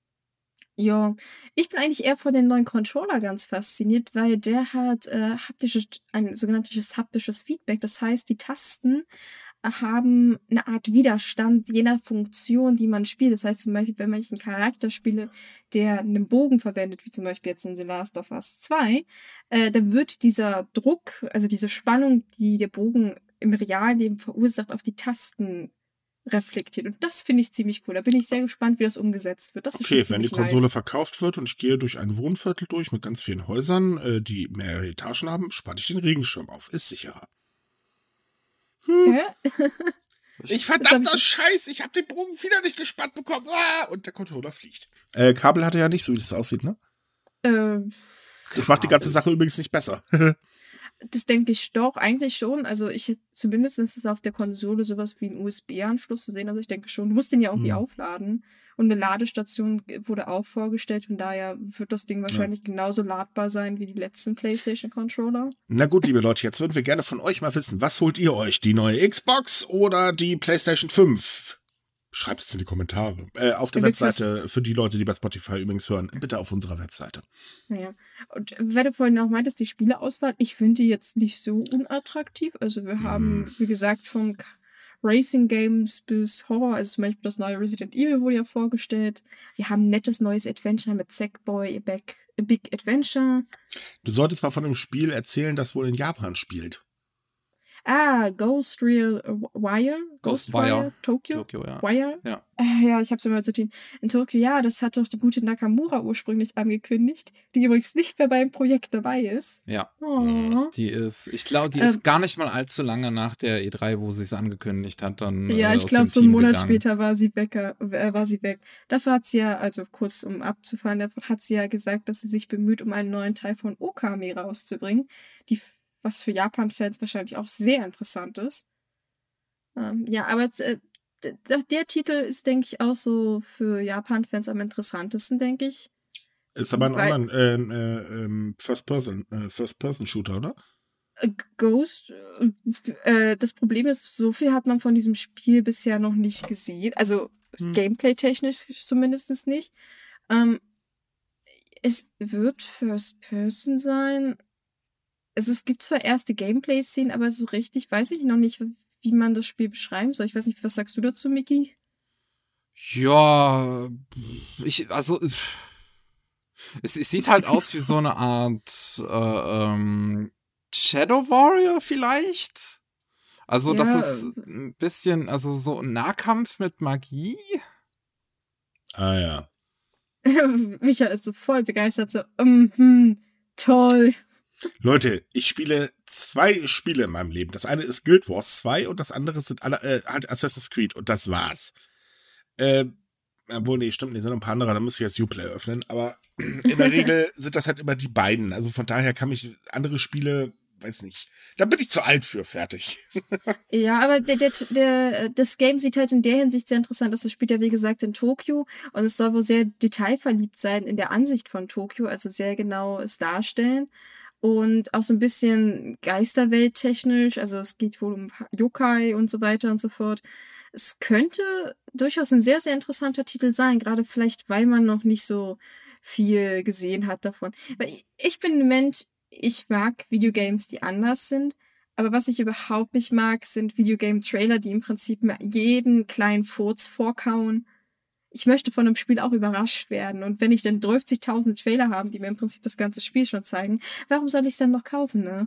S1: Ja, ich bin eigentlich eher von dem neuen Controller ganz fasziniert, weil der hat äh, haptisches, ein sogenanntes haptisches Feedback. Das heißt, die Tasten haben eine Art Widerstand je nach Funktion, die man spielt. Das heißt zum Beispiel, wenn ich einen Charakter spiele, der einen Bogen verwendet, wie zum Beispiel jetzt in The Last of Us zwei, äh, dann wird dieser Druck, also diese Spannung, die der Bogen im Realleben verursacht, auf die Tasten reflektiert. Und das finde ich ziemlich cool. Da bin ich sehr gespannt, wie das umgesetzt wird. Das
S3: okay,
S1: ist
S3: wenn die Konsole
S1: nice.
S3: verkauft wird und ich gehe durch ein Wohnviertel durch mit ganz vielen Häusern, äh, die mehrere Etagen haben, spanne ich den Regenschirm auf. Ist sicherer. Hm. Ja? Ich verdammter Scheiß, ich habe den Bogen wieder nicht gespannt bekommen. Ah, und der Controller fliegt. Äh, Kabel hat er ja nicht, so wie das aussieht, ne?
S1: Ähm,
S3: das macht die ganze Sache übrigens nicht besser.
S1: Das denke ich doch, eigentlich schon. Also ich, zumindest ist es auf der Konsole sowas wie ein U S B-Anschluss zu sehen. Also ich denke schon, du musst den ja irgendwie hm. aufladen. Und eine Ladestation wurde auch vorgestellt. Von daher wird das Ding wahrscheinlich ja. genauso ladbar sein wie die letzten PlayStation-Controller.
S3: Na gut, liebe Leute, jetzt würden wir gerne von euch mal wissen, was holt ihr euch? Die neue Xbox oder die PlayStation fünf? Schreibt es in die Kommentare. Äh, auf der
S1: Da gibt's
S3: Webseite, für die Leute, die bei Spotify übrigens hören, bitte auf unserer Webseite.
S1: Naja. Und weil du vorhin auch meintest, die Spieleauswahl, ich finde die jetzt nicht so unattraktiv. Also wir haben,
S3: Hm.
S1: wie gesagt, von K- Racing Games bis Horror, also zum Beispiel das neue Resident Evil wurde ja vorgestellt. Wir haben ein nettes neues Adventure mit Sackboy, A Big, A Big Adventure.
S3: Du solltest mal von einem Spiel erzählen, das wohl in Japan spielt.
S1: Ah, Ghost Real Wire?
S2: Ghostwire.
S1: Tokyo?
S2: Tokio, ja.
S1: Wire?
S2: Ja.
S1: Äh, ja, ich hab's immer zu tun. In Tokio, ja, das hat doch die gute Nakamura ursprünglich angekündigt, die übrigens nicht mehr beim Projekt dabei ist.
S2: Ja.
S1: Oh.
S2: Die ist, ich glaube, die
S1: Ähm.
S2: ist gar nicht mal allzu lange nach der E drei, wo sie es angekündigt hat, dann
S1: Ja,
S2: äh,
S1: ich
S2: aus
S1: glaube,
S2: dem
S1: so einen
S2: Team
S1: Monat
S2: gegangen.
S1: später war sie weg, äh, war sie weg. Dafür hat sie ja, also kurz um abzufahren, dafür hat sie ja gesagt, dass sie sich bemüht, um einen neuen Teil von Okami rauszubringen, die, was für Japan-Fans wahrscheinlich auch sehr interessant ist. Ähm, ja, aber äh, d- d- der Titel ist, denke ich, auch so für Japan-Fans am interessantesten, denke ich.
S3: Ist aber ein
S1: Weil-
S3: Online, äh, äh, ähm, First-Person, äh, First-Person-Shooter, oder?
S1: Äh, Ghost, äh, äh, das Problem ist, so viel hat man von diesem Spiel bisher noch nicht gesehen. Also
S3: Hm.
S1: Gameplay-technisch zumindest nicht. Ähm, es wird First Person sein. Also es gibt zwar erste Gameplay-Szenen, aber so richtig weiß ich noch nicht, wie man das Spiel beschreiben soll. Ich weiß nicht, was sagst du dazu, Miki?
S2: Ja, ich, also, es, es sieht halt aus wie so eine Art äh, ähm, Shadow Warrior vielleicht. Also,
S1: Ja.
S2: das ist ein bisschen, also so ein Nahkampf mit Magie.
S3: Ah ja.
S1: Micha ist so voll begeistert, so, mhm, toll.
S3: Leute, ich spiele zwei Spiele in meinem Leben. Das eine ist Guild Wars zwei und das andere sind alle, äh, halt Assassin's Creed und das war's. Äh, obwohl, nee, stimmt, nee, sind noch ein paar andere, da muss ich jetzt Uplay öffnen, aber in der Regel sind das halt immer die beiden. Also von daher kann mich andere Spiele, weiß nicht, da bin ich zu alt für, fertig.
S1: Ja, aber der, der, der, das Game sieht halt in der Hinsicht sehr interessant aus. Es spielt ja, wie gesagt, in Tokio und es soll wohl sehr detailverliebt sein in der Ansicht von Tokio, also sehr genau es darstellen. Und auch so ein bisschen Geisterwelt-technisch, also es geht wohl um Yokai und so weiter und so fort. Es könnte durchaus ein sehr, sehr interessanter Titel sein, gerade vielleicht, weil man noch nicht so viel gesehen hat davon. Weil ich bin ein Mensch, ich mag Videogames, die anders sind. Aber was ich überhaupt nicht mag, sind Videogame-Trailer, die im Prinzip mir jeden kleinen Furz vorkauen. Ich möchte von einem Spiel auch überrascht werden. Und wenn ich dann dreißigtausend Trailer habe, die mir im Prinzip das ganze Spiel schon zeigen, warum soll ich es dann noch kaufen, ne?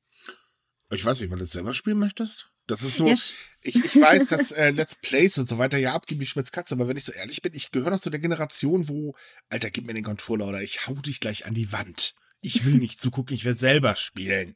S3: Ich weiß nicht, weil du es selber spielen möchtest? Das ist so,
S1: Ja,
S3: ich, ich weiß, dass äh, Let's Plays und so weiter ja abgeben wie Schmitz Katze, aber wenn ich so ehrlich bin, ich gehöre noch zu der Generation, wo, Alter, gib mir den Controller oder ich hau dich gleich an die Wand. Ich will nicht zugucken, ich will selber spielen.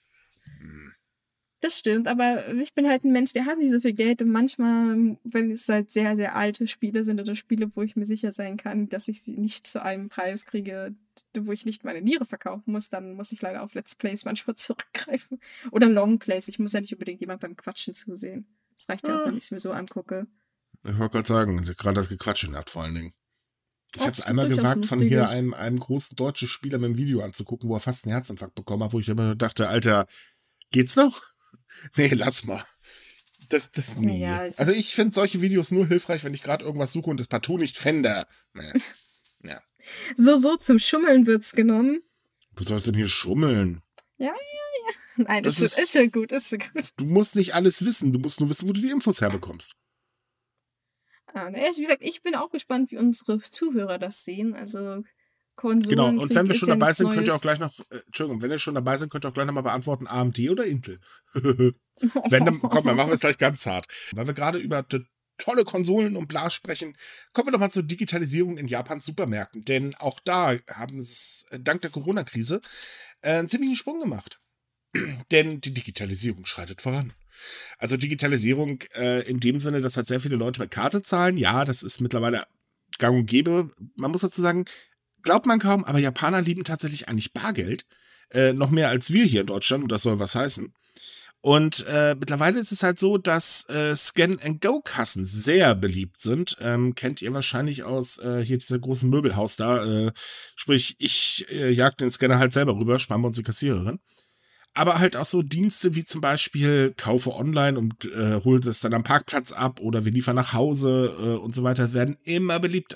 S3: Hm.
S1: Das stimmt, aber ich bin halt ein Mensch, der hat nicht so viel Geld und manchmal, wenn es halt sehr, sehr alte Spiele sind oder Spiele, wo ich mir sicher sein kann, dass ich sie nicht zu einem Preis kriege, wo ich nicht meine Niere verkaufen muss, dann muss ich leider auf Let's Plays manchmal zurückgreifen. Oder Longplays. Ich muss ja nicht unbedingt jemand beim Quatschen zusehen. Das reicht ja auch, wenn ich es mir so angucke.
S3: Ich wollte gerade sagen, gerade das Gequatsche nervt vor allen Dingen. Ich
S1: Oh,
S3: habe es
S1: es gibt
S3: einmal
S1: durchaus
S3: gewagt, von hier
S1: Lustiges.
S3: einem, einem großen deutschen Spieler mit dem Video anzugucken, wo er fast einen Herzinfarkt bekommen hat, wo ich immer dachte, Alter, geht's noch? Nee, lass mal. Das, das nie.
S1: Ja, es-
S3: also ich finde solche Videos nur hilfreich, wenn ich gerade irgendwas suche und das partout nicht fände. Nee. Ja.
S1: So, so, zum Schummeln wird's genommen.
S3: Wo sollst du denn hier schummeln?
S1: Nein,
S3: Das
S1: ist, schon,
S3: ist-
S1: ist schon gut, ist schon gut.
S3: Du musst nicht alles wissen, du musst nur wissen, wo du die Infos herbekommst.
S1: Ah, naja, wie gesagt, ich bin auch gespannt, wie unsere Zuhörer das sehen. Also Konsolen.
S3: Genau, und wenn wir
S1: ist
S3: schon
S1: ja
S3: dabei
S1: nichts
S3: sind, könnt ihr
S1: Neues.
S3: auch gleich noch, äh, Entschuldigung, wenn ihr schon dabei seid, könnt ihr auch gleich nochmal beantworten, A M D oder Intel? Wenn, dann, komm, dann machen wir es gleich ganz hart. Weil wir gerade über t- tolle Konsolen und bla sprechen, kommen wir doch mal zur Digitalisierung in Japans Supermärkten. Denn auch da haben es äh, dank der Corona-Krise äh, einen ziemlichen Sprung gemacht. Denn die Digitalisierung schreitet voran. Also Digitalisierung äh, in dem Sinne, dass halt sehr viele Leute mit Karte zahlen. Ja, das ist mittlerweile gang und gäbe. Man muss dazu sagen, glaubt man kaum, aber Japaner lieben tatsächlich eigentlich Bargeld. Äh, noch mehr als wir hier in Deutschland. Und das soll was heißen. Und äh, mittlerweile ist es halt so, dass äh, Scan-and-Go-Kassen sehr beliebt sind. Ähm, kennt ihr wahrscheinlich aus äh, hier diesem großen Möbelhaus da. Äh, sprich, ich äh, jag den Scanner halt selber rüber, sparen wir uns die Kassiererin. aber halt auch so Dienste wie zum Beispiel kaufe online und äh, hol das dann am Parkplatz ab oder wir liefern nach Hause äh, und so weiter, werden immer beliebter.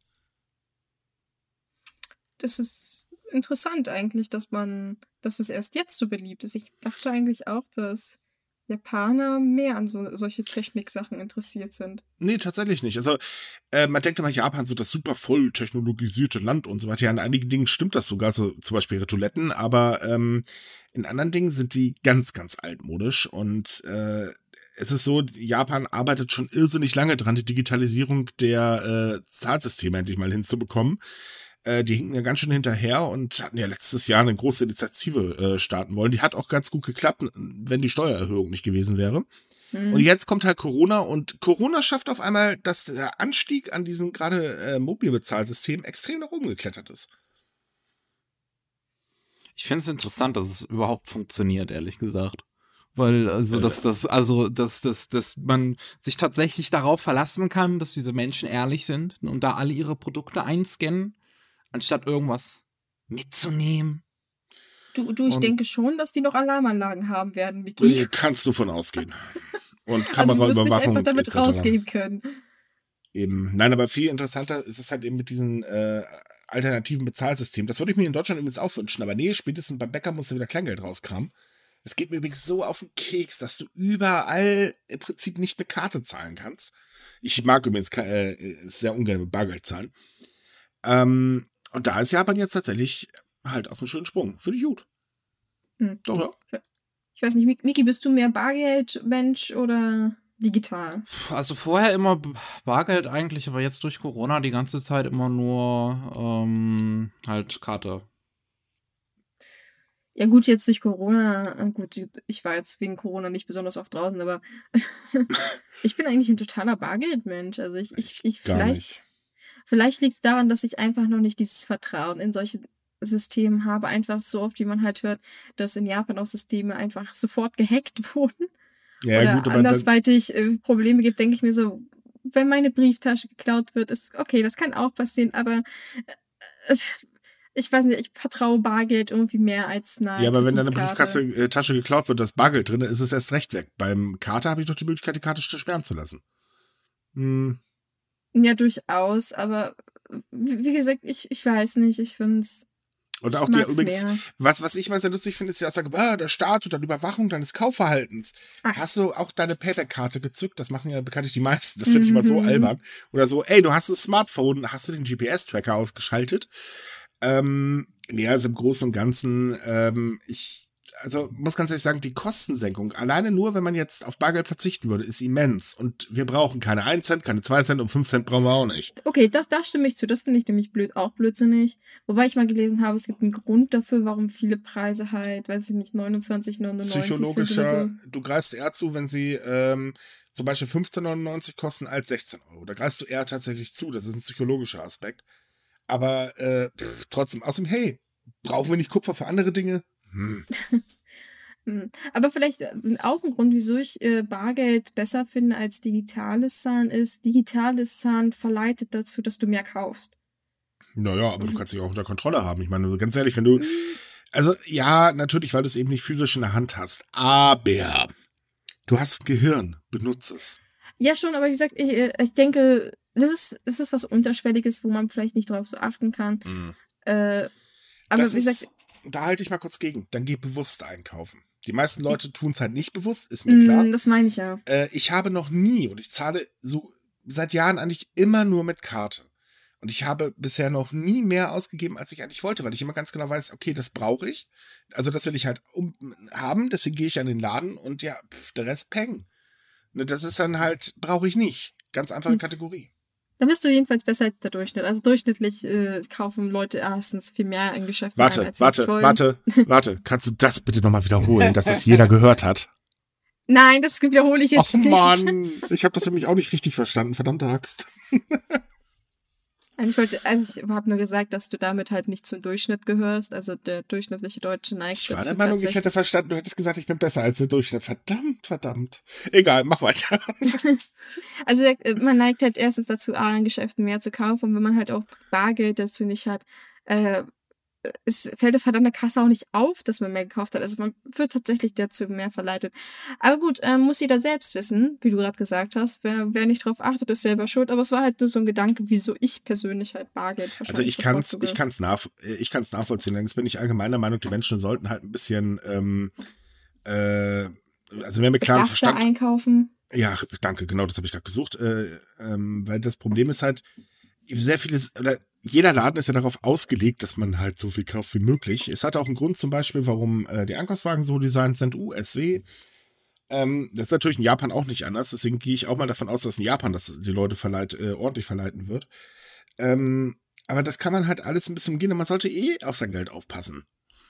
S1: Das ist interessant eigentlich, dass man, dass es erst jetzt so beliebt ist. Ich dachte eigentlich auch, dass Japaner mehr an so solche Techniksachen interessiert sind.
S3: Nee, tatsächlich nicht. Also äh, man denkt immer, Japan so das super voll technologisierte Land und so weiter. Ja, in einigen Dingen stimmt das sogar, so zum Beispiel ihre Toiletten, aber ähm, in anderen Dingen sind die ganz, ganz altmodisch und äh, es ist so, Japan arbeitet schon irrsinnig lange dran, die Digitalisierung der äh, Zahlsysteme endlich mal hinzubekommen. Äh, die hinken ja ganz schön hinterher und hatten ja letztes Jahr eine große Initiative äh, starten wollen. Die hat auch ganz gut geklappt, wenn die Steuererhöhung nicht gewesen wäre.
S1: Hm.
S3: Und jetzt kommt halt Corona und Corona schafft auf einmal, dass der Anstieg an diesen gerade äh, Mobilbezahlsystemen extrem nach oben geklettert ist.
S2: Ich finde es interessant, dass es überhaupt funktioniert, ehrlich gesagt. Weil, also,
S3: Äh.
S2: dass das, also, dass, dass, dass man sich tatsächlich darauf verlassen kann, dass diese Menschen ehrlich sind und da alle ihre Produkte einscannen, anstatt irgendwas mitzunehmen.
S1: Du, du, ich
S2: Und-
S1: denke schon, dass die noch Alarmanlagen haben werden, Miki.
S3: Äh, Kannst du von ausgehen. Und
S1: Also du wirst nicht
S3: Kameraüberwachung
S1: einfach damit
S3: et cetera.
S1: rausgehen können.
S3: Eben. Nein, aber viel interessanter ist es halt eben mit diesen äh, alternativen Bezahlsystemen. Das würde ich mir in Deutschland übrigens auch wünschen, aber nee, spätestens beim Bäcker musst du wieder Kleingeld rauskramen. Es geht mir übrigens so auf den Keks, dass du überall im Prinzip nicht mit Karte zahlen kannst. Ich mag übrigens äh, sehr ungern mit Bargeld zahlen. Ähm, und da ist Japan jetzt tatsächlich halt auf einen schönen Sprung. Finde ich gut.
S1: Hm.
S3: Doch, ja.
S1: Ich weiß nicht, Miki, bist du mehr Bargeld-Mensch oder digital?
S2: Also vorher immer Bargeld eigentlich, aber jetzt durch Corona die ganze Zeit immer nur ähm, halt Karte.
S1: Ja gut, jetzt durch Corona, äh, gut, ich war jetzt wegen Corona nicht besonders oft draußen, aber ich bin eigentlich ein totaler Bargeldmensch. Also ich, ich, ich
S3: Gar
S1: vielleicht,
S3: nicht.
S1: vielleicht liegt es daran, dass ich einfach noch nicht dieses Vertrauen in solche Systeme habe. Einfach so oft, wie man halt hört, dass in Japan auch Systeme einfach sofort gehackt wurden.
S3: Ja,
S1: oder
S3: gut, aber
S1: andersweitig äh, Probleme gibt, denke ich mir so, wenn meine Brieftasche geklaut wird, ist okay, das kann auch passieren, aber äh, ich weiß nicht, ich vertraue Bargeld irgendwie mehr als eine
S3: Ja, aber wenn deine
S1: Kreditkarte.
S3: Briefkasse äh, Tasche geklaut wird, das Bargeld drin, ist es erst recht weg. Beim Karte habe ich doch die Möglichkeit, die Karte sperren zu lassen. Hm.
S1: Ja, durchaus, aber wie wie gesagt, ich, ich weiß nicht, ich finde es.
S3: Und
S1: Ich
S3: auch die
S1: mag's
S3: übrigens,
S1: mehr.
S3: was, was ich mal sehr lustig finde, ist die Aussage, ah, der Staat und dann Überwachung deines Kaufverhaltens.
S1: Ach.
S3: Hast du auch deine Payback-Karte gezückt? Das machen ja bekanntlich die meisten. Das finde ich immer so
S1: Mhm.
S3: albern. Oder so, ey, du hast ein Smartphone, hast du den G P S-Tracker ausgeschaltet? Ähm, ja, also im Großen und Ganzen, ähm, ich, also muss ganz ehrlich sagen, die Kostensenkung, alleine nur, wenn man jetzt auf Bargeld verzichten würde, ist immens. Und wir brauchen keine ein Cent, keine zwei Cent und fünf Cent brauchen wir auch nicht.
S1: Okay, das, da stimme ich zu. Das finde ich nämlich blöd, auch blödsinnig. Wobei ich mal gelesen habe, es gibt einen Grund dafür, warum viele Preise halt, weiß ich nicht, neunundzwanzig neunundneunzig sind oder
S3: Psychologischer,
S1: so.
S3: du greifst eher zu, wenn sie ähm, zum Beispiel fünfzehn neunundneunzig kosten als sechzehn Euro. Da greifst du eher tatsächlich zu. Das ist ein psychologischer Aspekt. Aber äh, pff, trotzdem, außerdem, hey, brauchen wir nicht Kupfer für andere Dinge? Hm.
S1: Hm. Aber vielleicht äh, auch ein Grund, wieso ich äh, Bargeld besser finde als digitales Zahlen ist, digitales Zahlen verleitet dazu, dass du mehr kaufst.
S3: Naja, aber du kannst dich auch unter Kontrolle haben. Ich meine, ganz ehrlich, wenn du. Also, ja, natürlich, weil du es eben nicht physisch in der Hand hast. Aber du hast ein Gehirn, benutze es.
S1: Ja, schon, aber wie gesagt, ich, äh, ich denke, das ist, das ist was Unterschwelliges, wo man vielleicht nicht drauf so achten kann. Äh, aber
S3: Das
S1: wie gesagt,
S3: ist, da halte ich mal kurz gegen. Dann geh bewusst einkaufen. Die meisten Leute tun es halt nicht bewusst, ist mir klar.
S1: mh, das meine ich ja.
S3: Äh, ich habe noch nie und ich zahle so seit Jahren eigentlich immer nur mit Karte. Und ich habe bisher noch nie mehr ausgegeben, als ich eigentlich wollte, weil ich immer ganz genau weiß, okay, das brauche ich. Also das will ich halt um, haben, deswegen gehe ich an den Laden und ja, pff, der Rest peng. Ne, das ist dann halt, brauche ich nicht. Ganz einfache
S1: Hm.
S3: Kategorie.
S1: Da bist du jedenfalls besser als der Durchschnitt. Also durchschnittlich äh, kaufen Leute erstens viel mehr in Geschäften ein,
S3: Warte,
S1: als sie
S3: warte,
S1: nicht wollen.
S3: warte, warte. Kannst du das bitte nochmal wiederholen, dass das jeder gehört hat?
S1: Nein, das wiederhole ich jetzt
S3: Ach
S1: nicht.
S3: Mann, ich habe das nämlich auch nicht richtig verstanden, verdammte Axt.
S1: Nein, Ich wollte, also ich habe nur gesagt, dass du damit halt nicht zum Durchschnitt gehörst. Also der durchschnittliche Deutsche neigt
S3: Ich war
S1: dazu
S3: der Meinung, ich
S1: tatsächlich-
S3: hätte verstanden, du hättest gesagt, ich bin besser als der Durchschnitt. Verdammt, verdammt. Egal, mach weiter.
S1: Also äh, man neigt halt erstens dazu, A, in Geschäften mehr zu kaufen. Und wenn man halt auch Bargeld dazu nicht hat, äh, es fällt es halt an der Kasse auch nicht auf, dass man mehr gekauft hat. Also man wird tatsächlich dazu mehr verleitet. Aber gut, ähm, muss jeder selbst wissen, wie du gerade gesagt hast. Wer, wer nicht drauf achtet, ist selber schuld. Aber es war halt nur so ein Gedanke, wieso ich persönlich halt Bargeld
S3: Also
S1: wahrscheinlich
S3: ich kann's,
S1: bevorzuge.
S3: ich kann's nach, ich kann's nachvollziehen. Allerdings bin ich allgemeiner Meinung, die Menschen sollten halt ein bisschen, ähm, äh, also wer mit klarem
S1: Bedachter
S3: Verstand.
S1: einkaufen.
S3: Ja, danke, genau, das habe ich gerade gesucht. Äh, ähm, weil das Problem ist halt, sehr vieles, oder jeder Laden ist ja darauf ausgelegt, dass man halt so viel kauft wie möglich. Es hat auch einen Grund zum Beispiel, warum äh, die Einkaufswagen so designt sind, U S W. Ähm, das ist natürlich in Japan auch nicht anders, deswegen gehe ich auch mal davon aus, dass in Japan das die Leute verleit, äh, ordentlich verleiten wird. Ähm, aber das kann man halt alles ein bisschen umgehen und man sollte eh auf sein Geld aufpassen.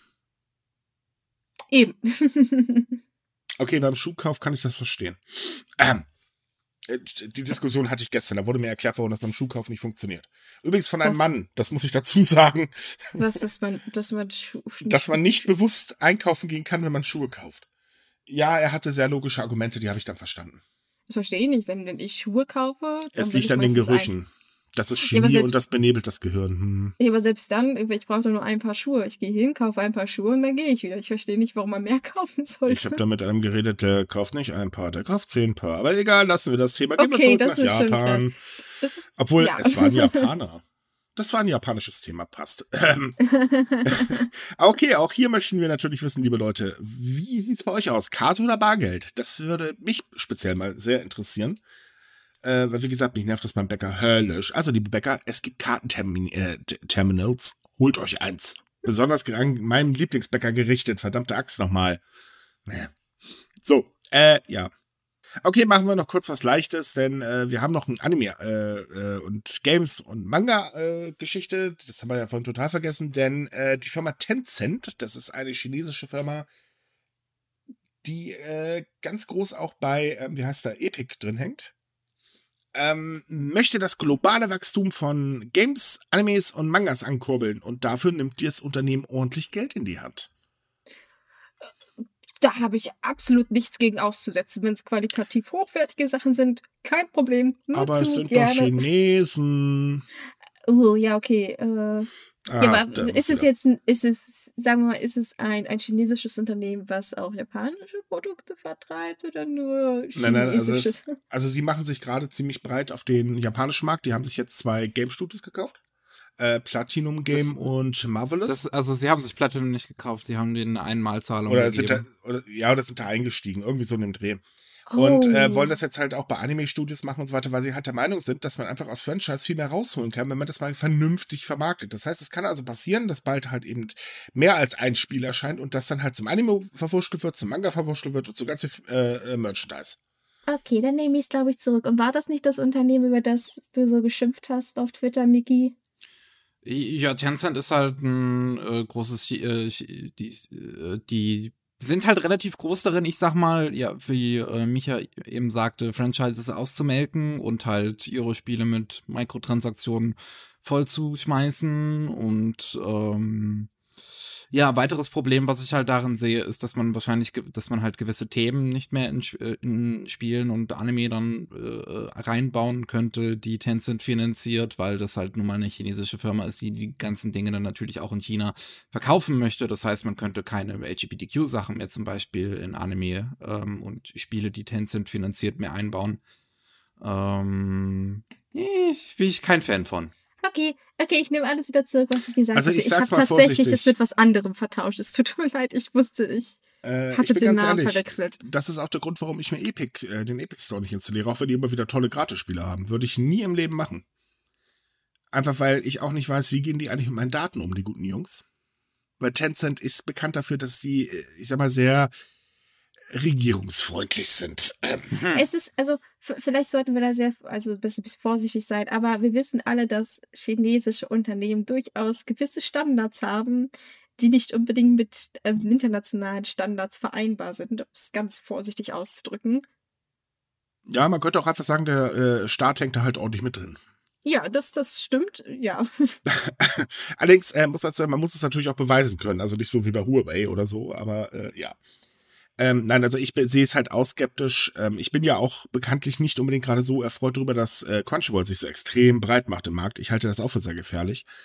S1: Eben.
S3: Okay, beim Schuhkauf kann ich das verstehen. Ähm, die Diskussion hatte ich gestern, da wurde mir erklärt, warum das beim Schuhkauf nicht funktioniert. Übrigens von einem
S1: Was?
S3: Mann, das muss ich dazu sagen,
S1: Was, dass man, dass man, Schu
S3: dass man nicht bewusst einkaufen gehen kann, wenn man Schuhe kauft. Ja, er hatte sehr logische Argumente, die habe ich dann verstanden.
S1: Das verstehe ich nicht. Wenn, wenn ich Schuhe kaufe, dann
S3: Es
S1: will
S3: liegt
S1: ich
S3: an den
S1: meistens
S3: Gerüchen. Das ist
S1: Ja, aber
S3: Chemie und
S1: selbst-
S3: das benebelt das Gehirn. Hm.
S1: Ja, aber selbst dann, ich brauche doch nur ein paar Schuhe. Ich gehe hin, kaufe ein paar Schuhe und dann gehe ich wieder. Ich verstehe nicht, warum man mehr kaufen sollte.
S3: Ich habe da mit einem geredet, der kauft nicht ein Paar, der kauft zehn Paar. Aber egal, lassen wir das Thema. Gehen wir
S1: Okay,
S3: zurück
S1: das
S3: nach
S1: ist schon krass.
S3: Japan.
S1: Das ist,
S3: Obwohl,
S1: ja.
S3: es war ein Japaner. Das war ein japanisches Thema, passt. Ähm, okay, auch hier möchten wir natürlich wissen, liebe Leute, wie sieht's bei euch aus? Karte oder Bargeld? Das würde mich speziell mal sehr interessieren. Äh, weil, wie gesagt, mich nervt das beim Bäcker höllisch. Also, liebe Bäcker, es gibt Kartenterminals. Äh, Holt euch eins. Besonders an meinem Lieblingsbäcker gerichtet. Verdammte Axt nochmal. So, äh, ja. Okay, machen wir noch kurz was Leichtes, denn äh, wir haben noch ein Anime äh, äh, und Games und Manga-Geschichte. Äh, das haben wir ja vorhin total vergessen, denn äh, die Firma Tencent, das ist eine chinesische Firma, die äh, ganz groß auch bei, äh, wie heißt der, Epic drin hängt, ähm, möchte das globale Wachstum von Games, Animes und Mangas ankurbeln und dafür nimmt das Unternehmen ordentlich Geld in die Hand.
S1: Da habe ich absolut nichts gegen auszusetzen. Wenn es qualitativ hochwertige Sachen sind, kein Problem. Nur
S3: Aber
S1: zu
S3: es sind
S1: gerne.
S3: doch Chinesen.
S1: Oh, ja, okay. Äh,
S3: Ah,
S1: ja, aber
S3: da
S1: ist
S3: muss
S1: es
S3: wieder.
S1: jetzt, ein, ist es, sagen wir mal, ist es ein, ein chinesisches Unternehmen, was auch japanische Produkte vertreibt oder nur
S3: Nein, nein, also,
S1: chinesisches?
S3: es, also sie machen sich gerade ziemlich breit auf den japanischen Markt. Die haben sich jetzt zwei Game Studios gekauft. Äh, Platinum Game
S2: Das-
S3: und Marvelous.
S2: Das, also sie haben sich Platinum nicht gekauft, sie haben denen eine Einmalzahlung
S3: oder sind da,
S2: gegeben.
S3: oder, ja, oder sind da eingestiegen. Irgendwie so in dem Dreh.
S1: Oh.
S3: Und äh, wollen das jetzt halt auch bei Anime-Studios machen und so weiter, weil sie halt der Meinung sind, dass man einfach aus Franchise viel mehr rausholen kann, wenn man das mal vernünftig vermarktet. Das heißt, es kann also passieren, dass bald halt eben mehr als ein Spiel erscheint und das dann halt zum Anime verwurschtelt wird, zum Manga verwurschtelt wird und zu ganze äh, Merchandise.
S1: Okay, dann nehme ich es, glaube ich, zurück. Und war das nicht das Unternehmen, über das du so geschimpft hast auf Twitter, Miki?
S2: Ja, Tencent ist halt ein äh, großes, äh, die, äh, die sind halt relativ groß darin, ich sag mal, ja, wie äh, Micha eben sagte, Franchises auszumelken und halt ihre Spiele mit Mikrotransaktionen voll zu schmeißen und ähm, ja, weiteres Problem, was ich halt darin sehe, ist, dass man wahrscheinlich, ge- dass man halt gewisse Themen nicht mehr in, Sp- äh, in Spielen und Anime dann äh, reinbauen könnte, die Tencent finanziert, weil das halt nun mal eine chinesische Firma ist, die die ganzen Dinge dann natürlich auch in China verkaufen möchte. Das heißt, man könnte keine L G B T Q-Sachen mehr zum Beispiel in Anime ähm, und Spiele, die Tencent finanziert, mehr einbauen. Ähm, eh, bin ich kein Fan von.
S1: Okay, okay, ich nehme alles wieder zurück, was ich gesagt
S3: Also
S1: hatte.
S3: ich
S1: Ich
S3: sag's
S1: habe
S3: mal
S1: tatsächlich
S3: vorsichtig.
S1: es mit was anderem vertauscht. Es tut mir leid, ich wusste, ich
S3: Äh,
S1: hatte
S3: ich bin
S1: den
S3: ganz
S1: Namen
S3: ehrlich,
S1: verwechselt.
S3: das ist auch der Grund, warum ich mir Epic, äh, den Epic Store nicht installiere, auch wenn die immer wieder tolle Gratisspiele haben. Würde ich nie im Leben machen. Einfach weil ich auch nicht weiß, wie gehen die eigentlich mit meinen Daten um, die guten Jungs. Weil Tencent ist bekannt dafür, dass die, äh, ich sag mal, sehr regierungsfreundlich sind. Ähm,
S1: Es ist, also, v- vielleicht sollten wir da sehr, also ein bisschen, bisschen vorsichtig sein, aber wir wissen alle, dass chinesische Unternehmen durchaus gewisse Standards haben, die nicht unbedingt mit ähm, internationalen Standards vereinbar sind, um es ganz vorsichtig auszudrücken.
S3: ja, man könnte auch einfach sagen, der äh, Staat hängt da halt ordentlich mit drin.
S1: Ja, das, das stimmt, ja.
S3: Allerdings äh, muss man, sagen, man muss es natürlich auch beweisen können, also nicht so wie bei Huawei oder so, aber äh, ja. Ähm, nein, also ich be- sehe es halt auch skeptisch. Ähm, ich bin ja auch bekanntlich nicht unbedingt gerade so erfreut darüber, dass äh, Crunchyroll sich so extrem breit macht im Markt. Ich halte das auch für sehr gefährlich.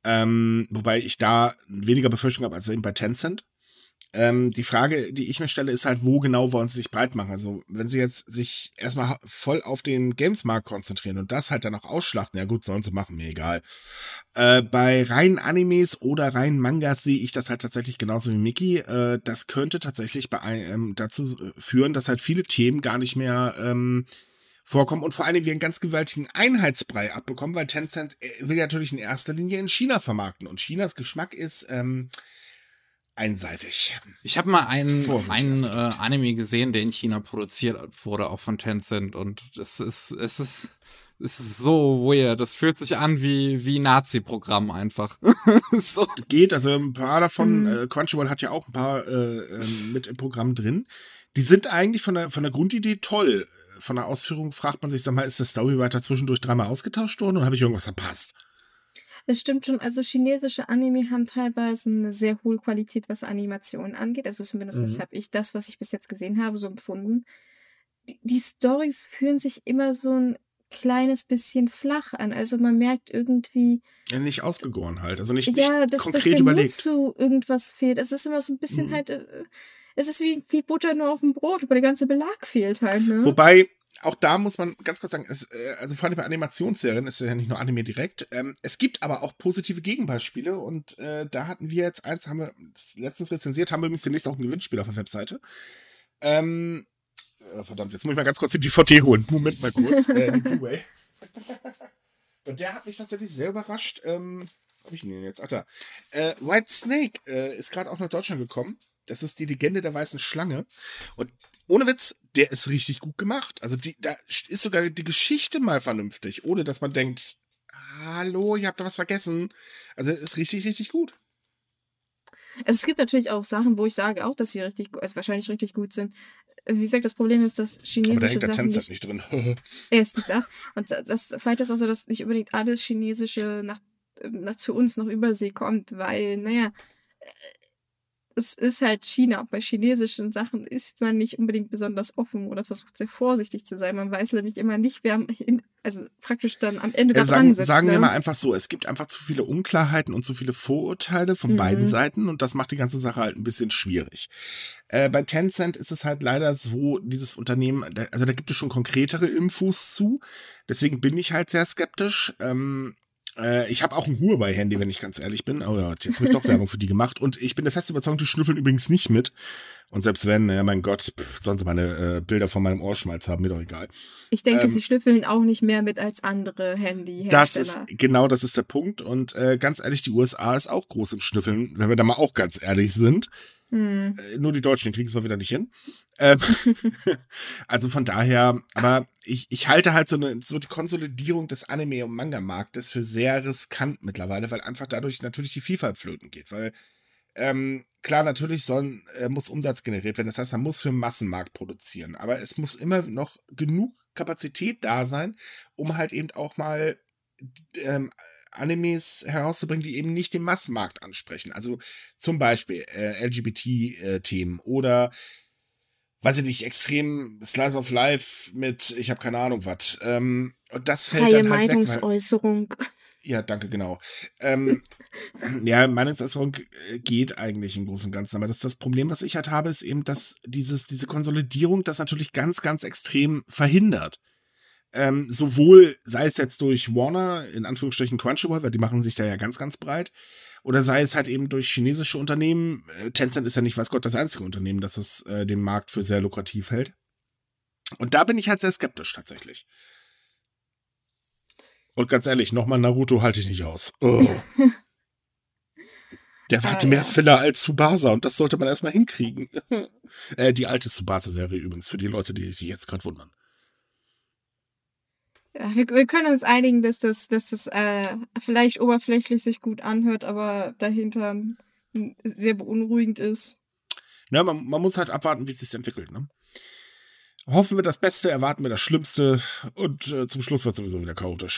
S3: Ähm, wobei ich da weniger Befürchtung habe als eben bei Tencent. Ähm, die Frage, die ich mir stelle, ist halt, wo genau wollen sie sich breit machen? Also, wenn sie jetzt sich erstmal voll auf den Games-Markt konzentrieren und das halt dann auch ausschlachten, ja gut, sollen sie machen, mir egal. Äh, bei reinen Animes oder reinen Mangas sehe ich das halt tatsächlich genauso wie Mickey. Äh, das könnte tatsächlich bei ein, ähm, dazu führen, dass halt viele Themen gar nicht mehr ähm, vorkommen und vor allem wir einen ganz gewaltigen Einheitsbrei abbekommen, weil Tencent will ja natürlich in erster Linie in China vermarkten und Chinas Geschmack ist ähm, einseitig.
S2: Ich habe mal einen,
S3: Vorsichtig
S2: einen äh,
S3: ausgedrückt.
S2: Anime gesehen, der in China produziert wurde, auch von Tencent. Und das ist, es ist, es ist so weird. Das fühlt sich an wie, wie Nazi-Programm einfach. so.
S3: Geht, also ein paar davon,
S1: Mhm.
S3: äh, Crunchyroll hat ja auch ein paar äh, ähm, mit im Programm drin. Die sind eigentlich von der, von der Grundidee toll. Von der Ausführung fragt man sich, sag mal, ist der Storywriter zwischendurch dreimal ausgetauscht worden oder habe ich irgendwas verpasst?
S1: Es stimmt schon, also chinesische Anime haben teilweise eine sehr hohe Qualität, was Animationen angeht. Also zumindest
S3: Mhm.
S1: habe ich das, was ich bis jetzt gesehen habe, so empfunden. Die, die Storys fühlen sich immer so ein kleines bisschen flach an. Also man merkt irgendwie,
S3: Ja, nicht ausgegoren halt, also nicht, nicht
S1: ja, dass, dass
S3: konkret
S1: der Mut
S3: überlegt.
S1: zu irgendwas fehlt. Es ist immer so ein bisschen
S3: Mhm.
S1: halt, äh, es ist wie, wie Butter nur auf dem Brot, aber der ganze Belag fehlt halt, ne?
S3: Wobei, auch da muss man ganz kurz sagen, es, äh, also vor allem bei Animationsserien ist ja nicht nur Anime direkt. Ähm, es gibt aber auch positive Gegenbeispiele und äh, da hatten wir jetzt eins, haben wir letztens rezensiert, haben wir übrigens demnächst auch ein Gewinnspiel auf der Webseite. Ähm, äh, verdammt, jetzt muss ich mal ganz kurz die D V D holen. Moment mal kurz. äh, die Blu-ray. Und der hat mich tatsächlich sehr überrascht. Ähm, hab ich ihn denn jetzt? Ach da. Äh, White Snake äh, ist gerade auch nach Deutschland gekommen. Das ist die Legende der weißen Schlange. Und ohne Witz, der ist richtig gut gemacht. Also die, da ist sogar die Geschichte mal vernünftig, ohne dass man denkt, hallo, ihr habt da was vergessen. Also ist richtig, richtig gut.
S1: Also es gibt natürlich auch Sachen, wo ich sage auch, dass sie richtig, gu- also wahrscheinlich richtig gut sind. Wie gesagt, das Problem ist, dass
S3: Aber da
S1: chinesische
S3: hängt der
S1: Sachen
S3: Tencent
S1: nicht,
S3: nicht drin.
S1: erstens das, und das, das zweite ist auch so, dass nicht unbedingt alles Chinesische nach, nach zu uns nach Übersee kommt, weil, naja, es ist halt China. Bei chinesischen Sachen ist man nicht unbedingt besonders offen oder versucht sehr vorsichtig zu sein. Man weiß nämlich immer nicht, wer am hin, also praktisch dann am Ende
S3: Äh,
S1: da dran
S3: sagen,
S1: sitzt,
S3: sagen wir
S1: ne?
S3: mal einfach so, es gibt einfach zu viele Unklarheiten und zu viele Vorurteile von beiden
S1: Mhm.
S3: Seiten und das macht die ganze Sache halt ein bisschen schwierig. Äh, bei Tencent ist es halt leider so, dieses Unternehmen, da- also da gibt es schon konkretere Infos zu, deswegen bin ich halt sehr skeptisch. Ähm, äh, ich habe auch ein Huawei-Handy, wenn ich ganz ehrlich bin. Oh ja, jetzt habe ich doch Werbung für die gemacht und ich bin der festen Überzeugung, die schnüffeln übrigens nicht mit. Und selbst wenn, ja mein Gott, pff, sollen sie meine äh, Bilder von meinem Ohrschmalz haben, mir doch egal.
S1: Ich denke,
S3: Ähm,
S1: sie schnüffeln auch nicht mehr mit als andere
S3: Das ist,
S1: Handyhersteller.
S3: genau das ist der Punkt. Und äh, ganz ehrlich, die U S A ist auch groß im Schnüffeln, wenn wir da mal auch ganz ehrlich sind.
S1: Hm.
S3: Äh, nur die Deutschen kriegen es mal wieder nicht hin. Ähm, also von daher, aber ich, ich halte halt so, eine, so die Konsolidierung des Anime- und Manga-Marktes für sehr riskant mittlerweile, weil einfach dadurch natürlich die Vielfalt flöten geht. Weil ähm, klar, natürlich soll, äh, muss Umsatz generiert werden. Das heißt, man muss für den Massenmarkt produzieren. Aber es muss immer noch genug Kapazität da sein, um halt eben auch mal ähm, Animes herauszubringen, die eben nicht den Massenmarkt ansprechen. Also zum Beispiel äh, L G B T-Themen oder, weiß ich nicht, extrem Slice of Life mit, ich habe keine Ahnung was. Ähm, und das fällt
S1: Freie
S3: dann halt weg, weil,
S1: Meinungsäußerung.
S3: ja, danke, genau. Ähm, ja, Meinungsäußerung äh, geht eigentlich im Großen und Ganzen. Aber das, das Problem, was ich halt habe, ist eben, dass dieses, diese Konsolidierung das natürlich ganz, ganz extrem verhindert. Ähm, sowohl sei es jetzt durch Warner, in Anführungsstrichen Crunchyroll, weil die machen sich da ja ganz, ganz breit, oder sei es halt eben durch chinesische Unternehmen. Äh, Tencent ist ja nicht, weiß Gott, das einzige Unternehmen, das es äh, den Markt für sehr lukrativ hält. Und da bin ich halt sehr skeptisch tatsächlich. Und ganz ehrlich, nochmal Naruto halte ich nicht aus. Oh. Der
S1: Ah,
S3: hatte mehr
S1: ja.
S3: Filler als Tsubasa und das sollte man erstmal hinkriegen. äh, die alte Tsubasa-Serie übrigens, für die Leute, die sich jetzt gerade wundern.
S1: Ja, wir, wir können uns einigen, dass das, dass das äh, vielleicht oberflächlich sich gut anhört, aber dahinter mm, sehr beunruhigend ist.
S3: Ja, man, man muss halt abwarten, wie es sich entwickelt. Ne? Hoffen wir das Beste, erwarten wir das Schlimmste und äh, zum Schluss wird es sowieso wieder chaotisch.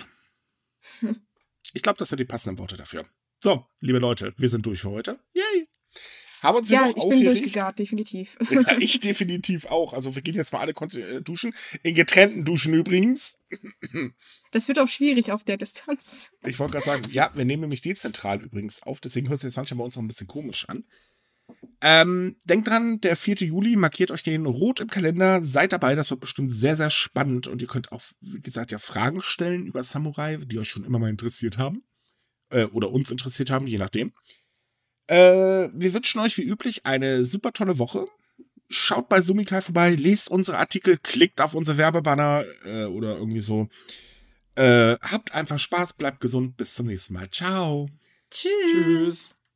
S3: Ich glaube, das sind die passenden Worte dafür. So, liebe Leute, wir sind durch für heute. Yay! Haben uns hier
S1: Ja,
S3: noch
S1: ich bin
S3: aufgeregt.
S1: durchgegart, definitiv.
S3: Ja, ich definitiv auch. Also wir gehen jetzt mal alle äh, duschen. In getrennten Duschen übrigens.
S1: Das wird auch schwierig auf der Distanz.
S3: Ich wollte gerade sagen, ja, wir nehmen nämlich dezentral übrigens auf. Deswegen hört es jetzt manchmal bei uns noch ein bisschen komisch an. Ähm, denkt dran, der vierte Juli, markiert euch den rot im Kalender. Seid dabei, das wird bestimmt sehr, sehr spannend. Und ihr könnt auch, wie gesagt, ja Fragen stellen über Samurai, die euch schon immer mal interessiert haben. Äh, oder uns interessiert haben, je nachdem. Äh, wir wünschen euch wie üblich eine super tolle Woche. Schaut bei Sumikai vorbei, lest unsere Artikel, klickt auf unsere Werbebanner äh, oder irgendwie so. Äh, habt einfach Spaß, bleibt gesund, bis zum nächsten Mal. Ciao.
S1: Tschüss.
S2: Tschüss.